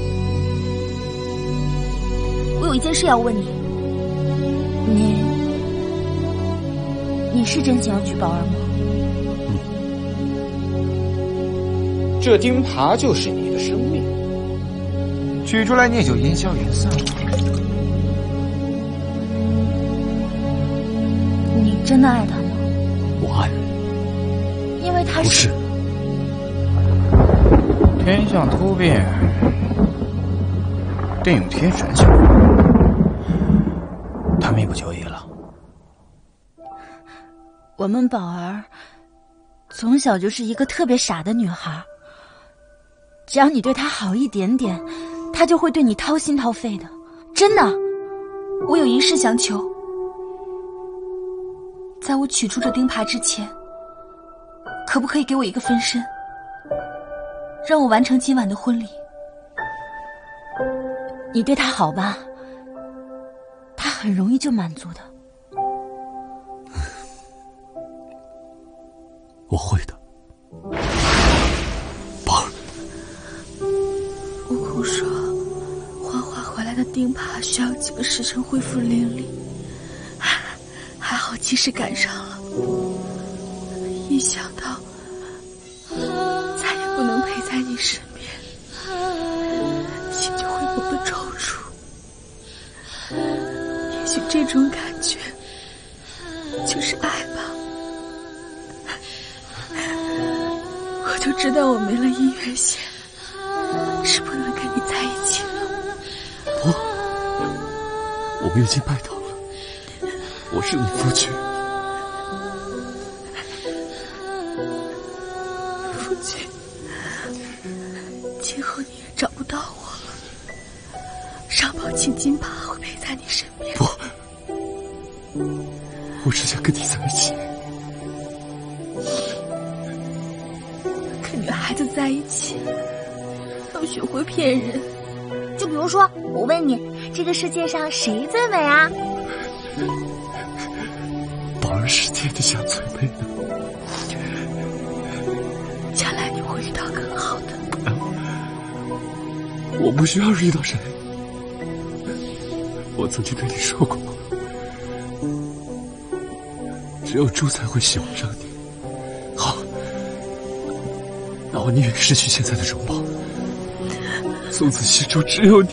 我有一件事要问你，你是真心要娶宝儿吗？ 这钉耙就是你的生命，取出来你也就烟消云散了。 你真的爱他吗？ 我爱， 因为他不是。 天象突变，定有天神降祸，他命不久矣了。 我们宝儿从小就是一个特别傻的女孩。只要你对她好一点点，她就会对你掏心掏肺的。 真的，我有一事相求。在我取出这钉耙之前，可不可以给我一个分身，让我完成今晚的婚礼？ 你对他好吧，他很容易就满足的。 我会的，宝儿。 悟空说，幻化回来的钉耙需要几个时辰恢复灵力，还好及时赶上了。一想到再也不能陪在你身边，心就会猛地抽搐。也许这种感觉就是爱吧。我就知道我没了姻缘线，是不能跟你在一起了。 不，我们已经拜堂了，我是你夫君。 夫君，今后你也找不到我了。上宝青金耙会陪在你身边。 不，我只想跟你在一起。 跟女孩子在一起，要学会骗人。 就比如说，我问你，这个世界上谁最美啊？ 宝儿是天底下最美的。 将来你会遇到更好的。 我不需要遇到谁。我曾经对你说过，只有猪才会喜欢上你。好，那我宁愿失去现在的容貌，从此心中只有你。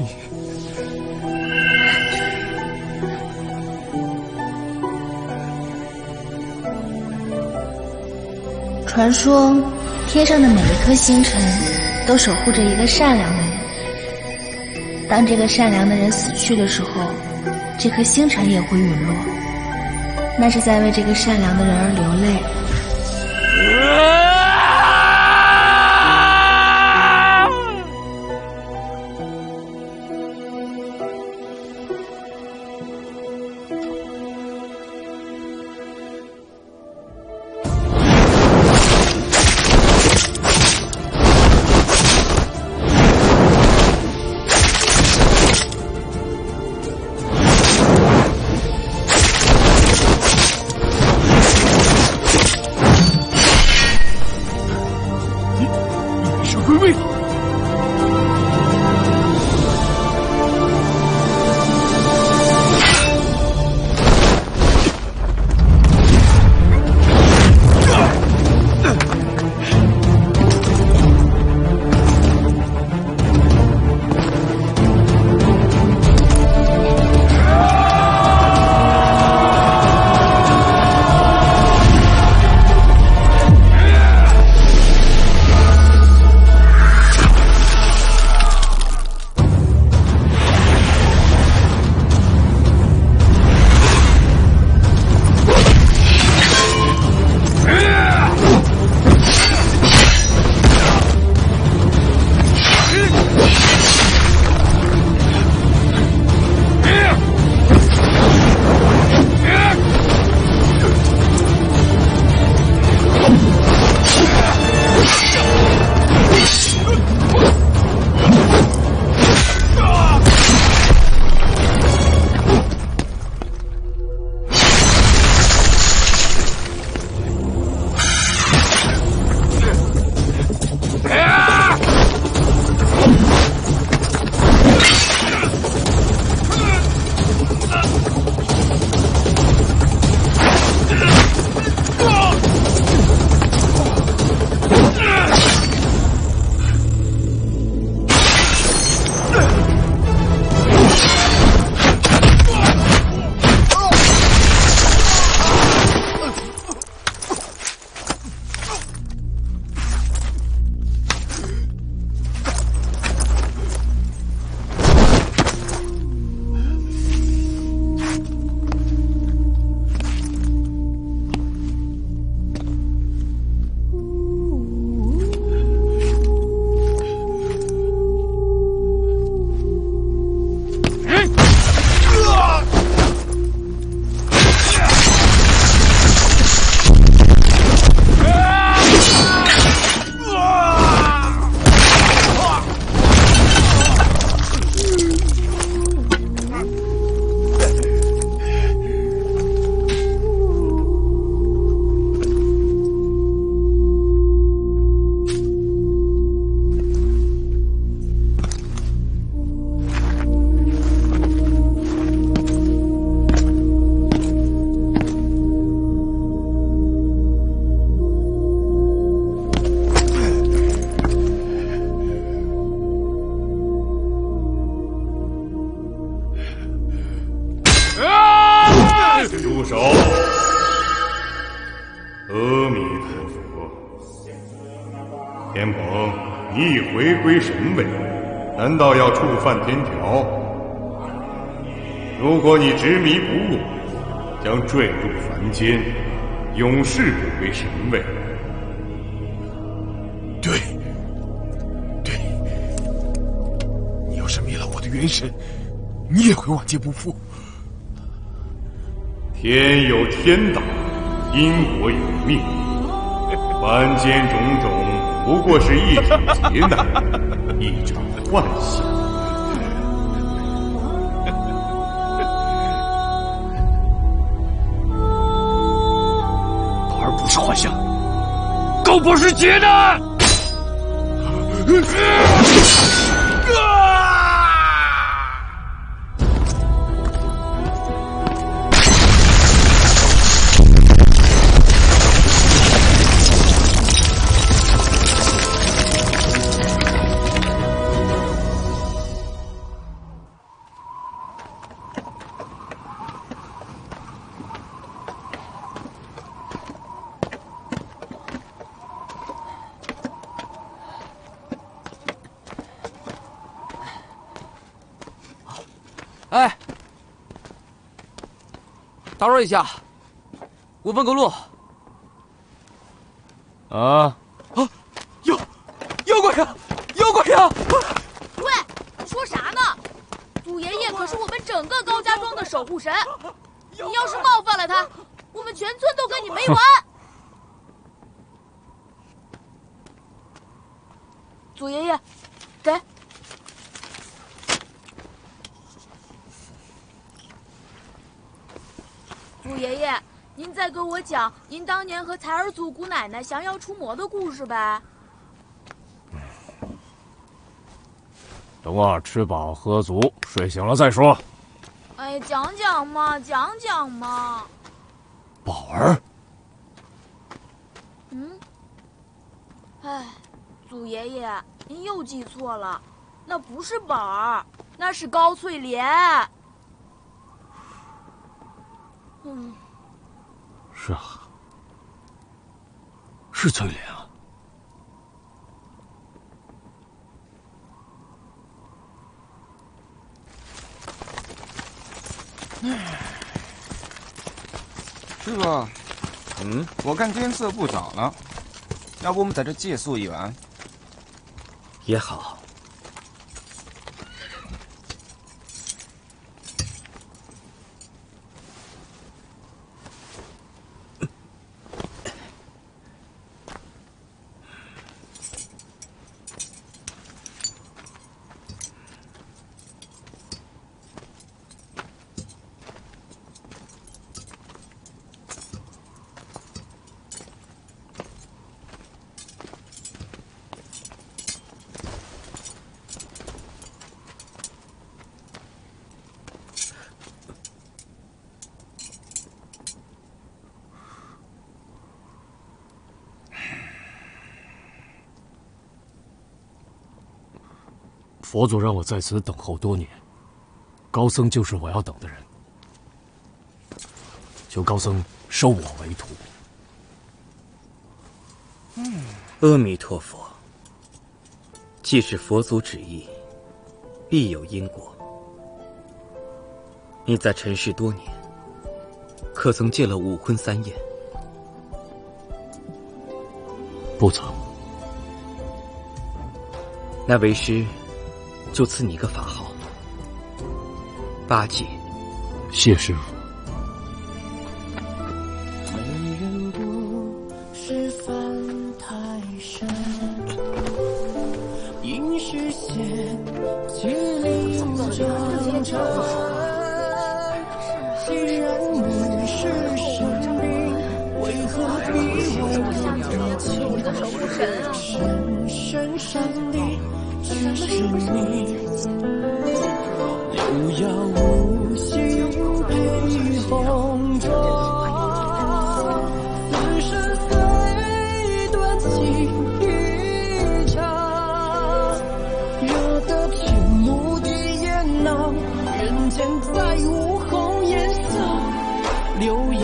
传说天上的每一颗星辰都守护着一个善良的人，当这个善良的人死去的时候，这颗星辰也会陨落，那是在为这个善良的人而流泪。 住手！阿弥陀佛，天蓬，你已回归神位，难道要触犯天条？如果你执迷不悟，将坠入凡间，永世不归神位。 对，你要是灭了我的元神，你也会万劫不复。 天有天道，因果有命，凡间种种不过是一场劫难，一场幻象。 宝儿不是幻象，高博是劫难。 哎，打扰一下，5分隔路。啊！妖怪呀！妖怪呀！ 喂，你说啥呢？祖爷爷可是我们整个高家庄的守护神，你要是冒犯了他，我们全村都跟你没完。祖爷爷，给。祖爷爷，您再给我讲您当年和财儿祖姑奶奶降妖除魔的故事呗。 等我吃饱喝足，睡醒了再说。 哎，讲讲嘛，讲讲嘛。 宝儿。 哎，祖爷爷，您又记错了，那不是宝儿，那是高翠莲。 是啊，是翠莲啊。 师傅，我看天色不早了，要不我们在这借宿一晚？ 也好。 佛祖让我在此等候多年，高僧就是我要等的人，求高僧收我为徒。 阿弥陀佛，既是佛祖旨意，必有因果。你在尘世多年，可曾戒了5荤3宴？ 不曾。 那为师就赐你个法号，8戒。 谢师傅。 人不是犯太深，应是险其力正真。既然你是神明，为何逼我深深山里只是你，留摇无心陪红妆，人生虽短情一场，惹得天怒地也恼，人间再无红颜色，留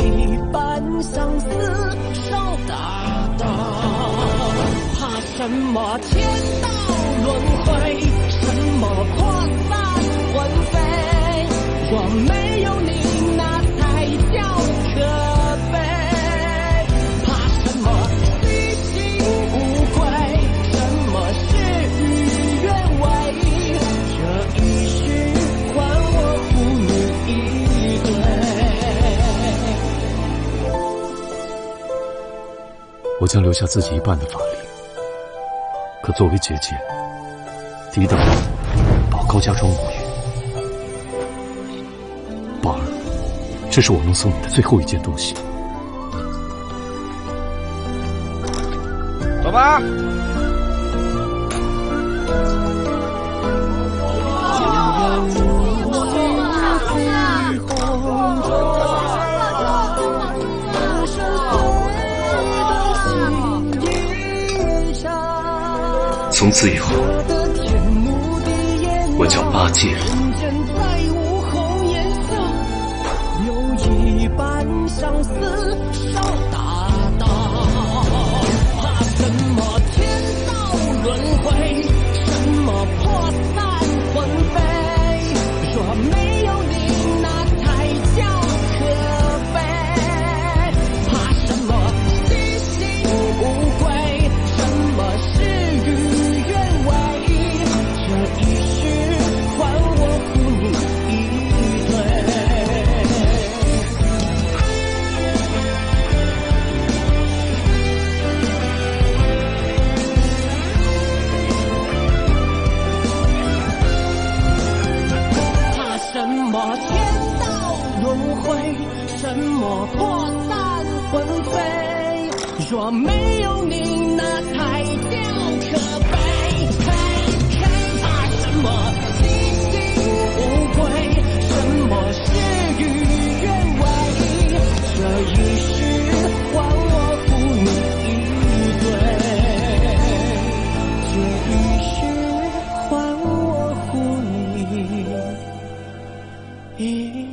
什么天道轮回，什么扩散魂飞，若没有你那才叫可悲。怕什么虚心无愧，什么事与愿违，这一世还我父女一对。 我将留下自己一半的法力，可作为结界，抵挡保高家庄无虞。宝儿，这是我能送你的最后一件东西。 走吧。 从此以后，我叫八戒。 有一半相思少大道，怕什么天道轮回，什么破散魂飞，若没有你那才叫可悲。怕什么虚心无愧，什么事与愿违，这一世还我父女一对。什么天道轮回，什么破散魂飞，若没有你那才叫可悲。怕什么虚心无愧，什么事与愿违，这一世还我父女一对，这一世还我父女一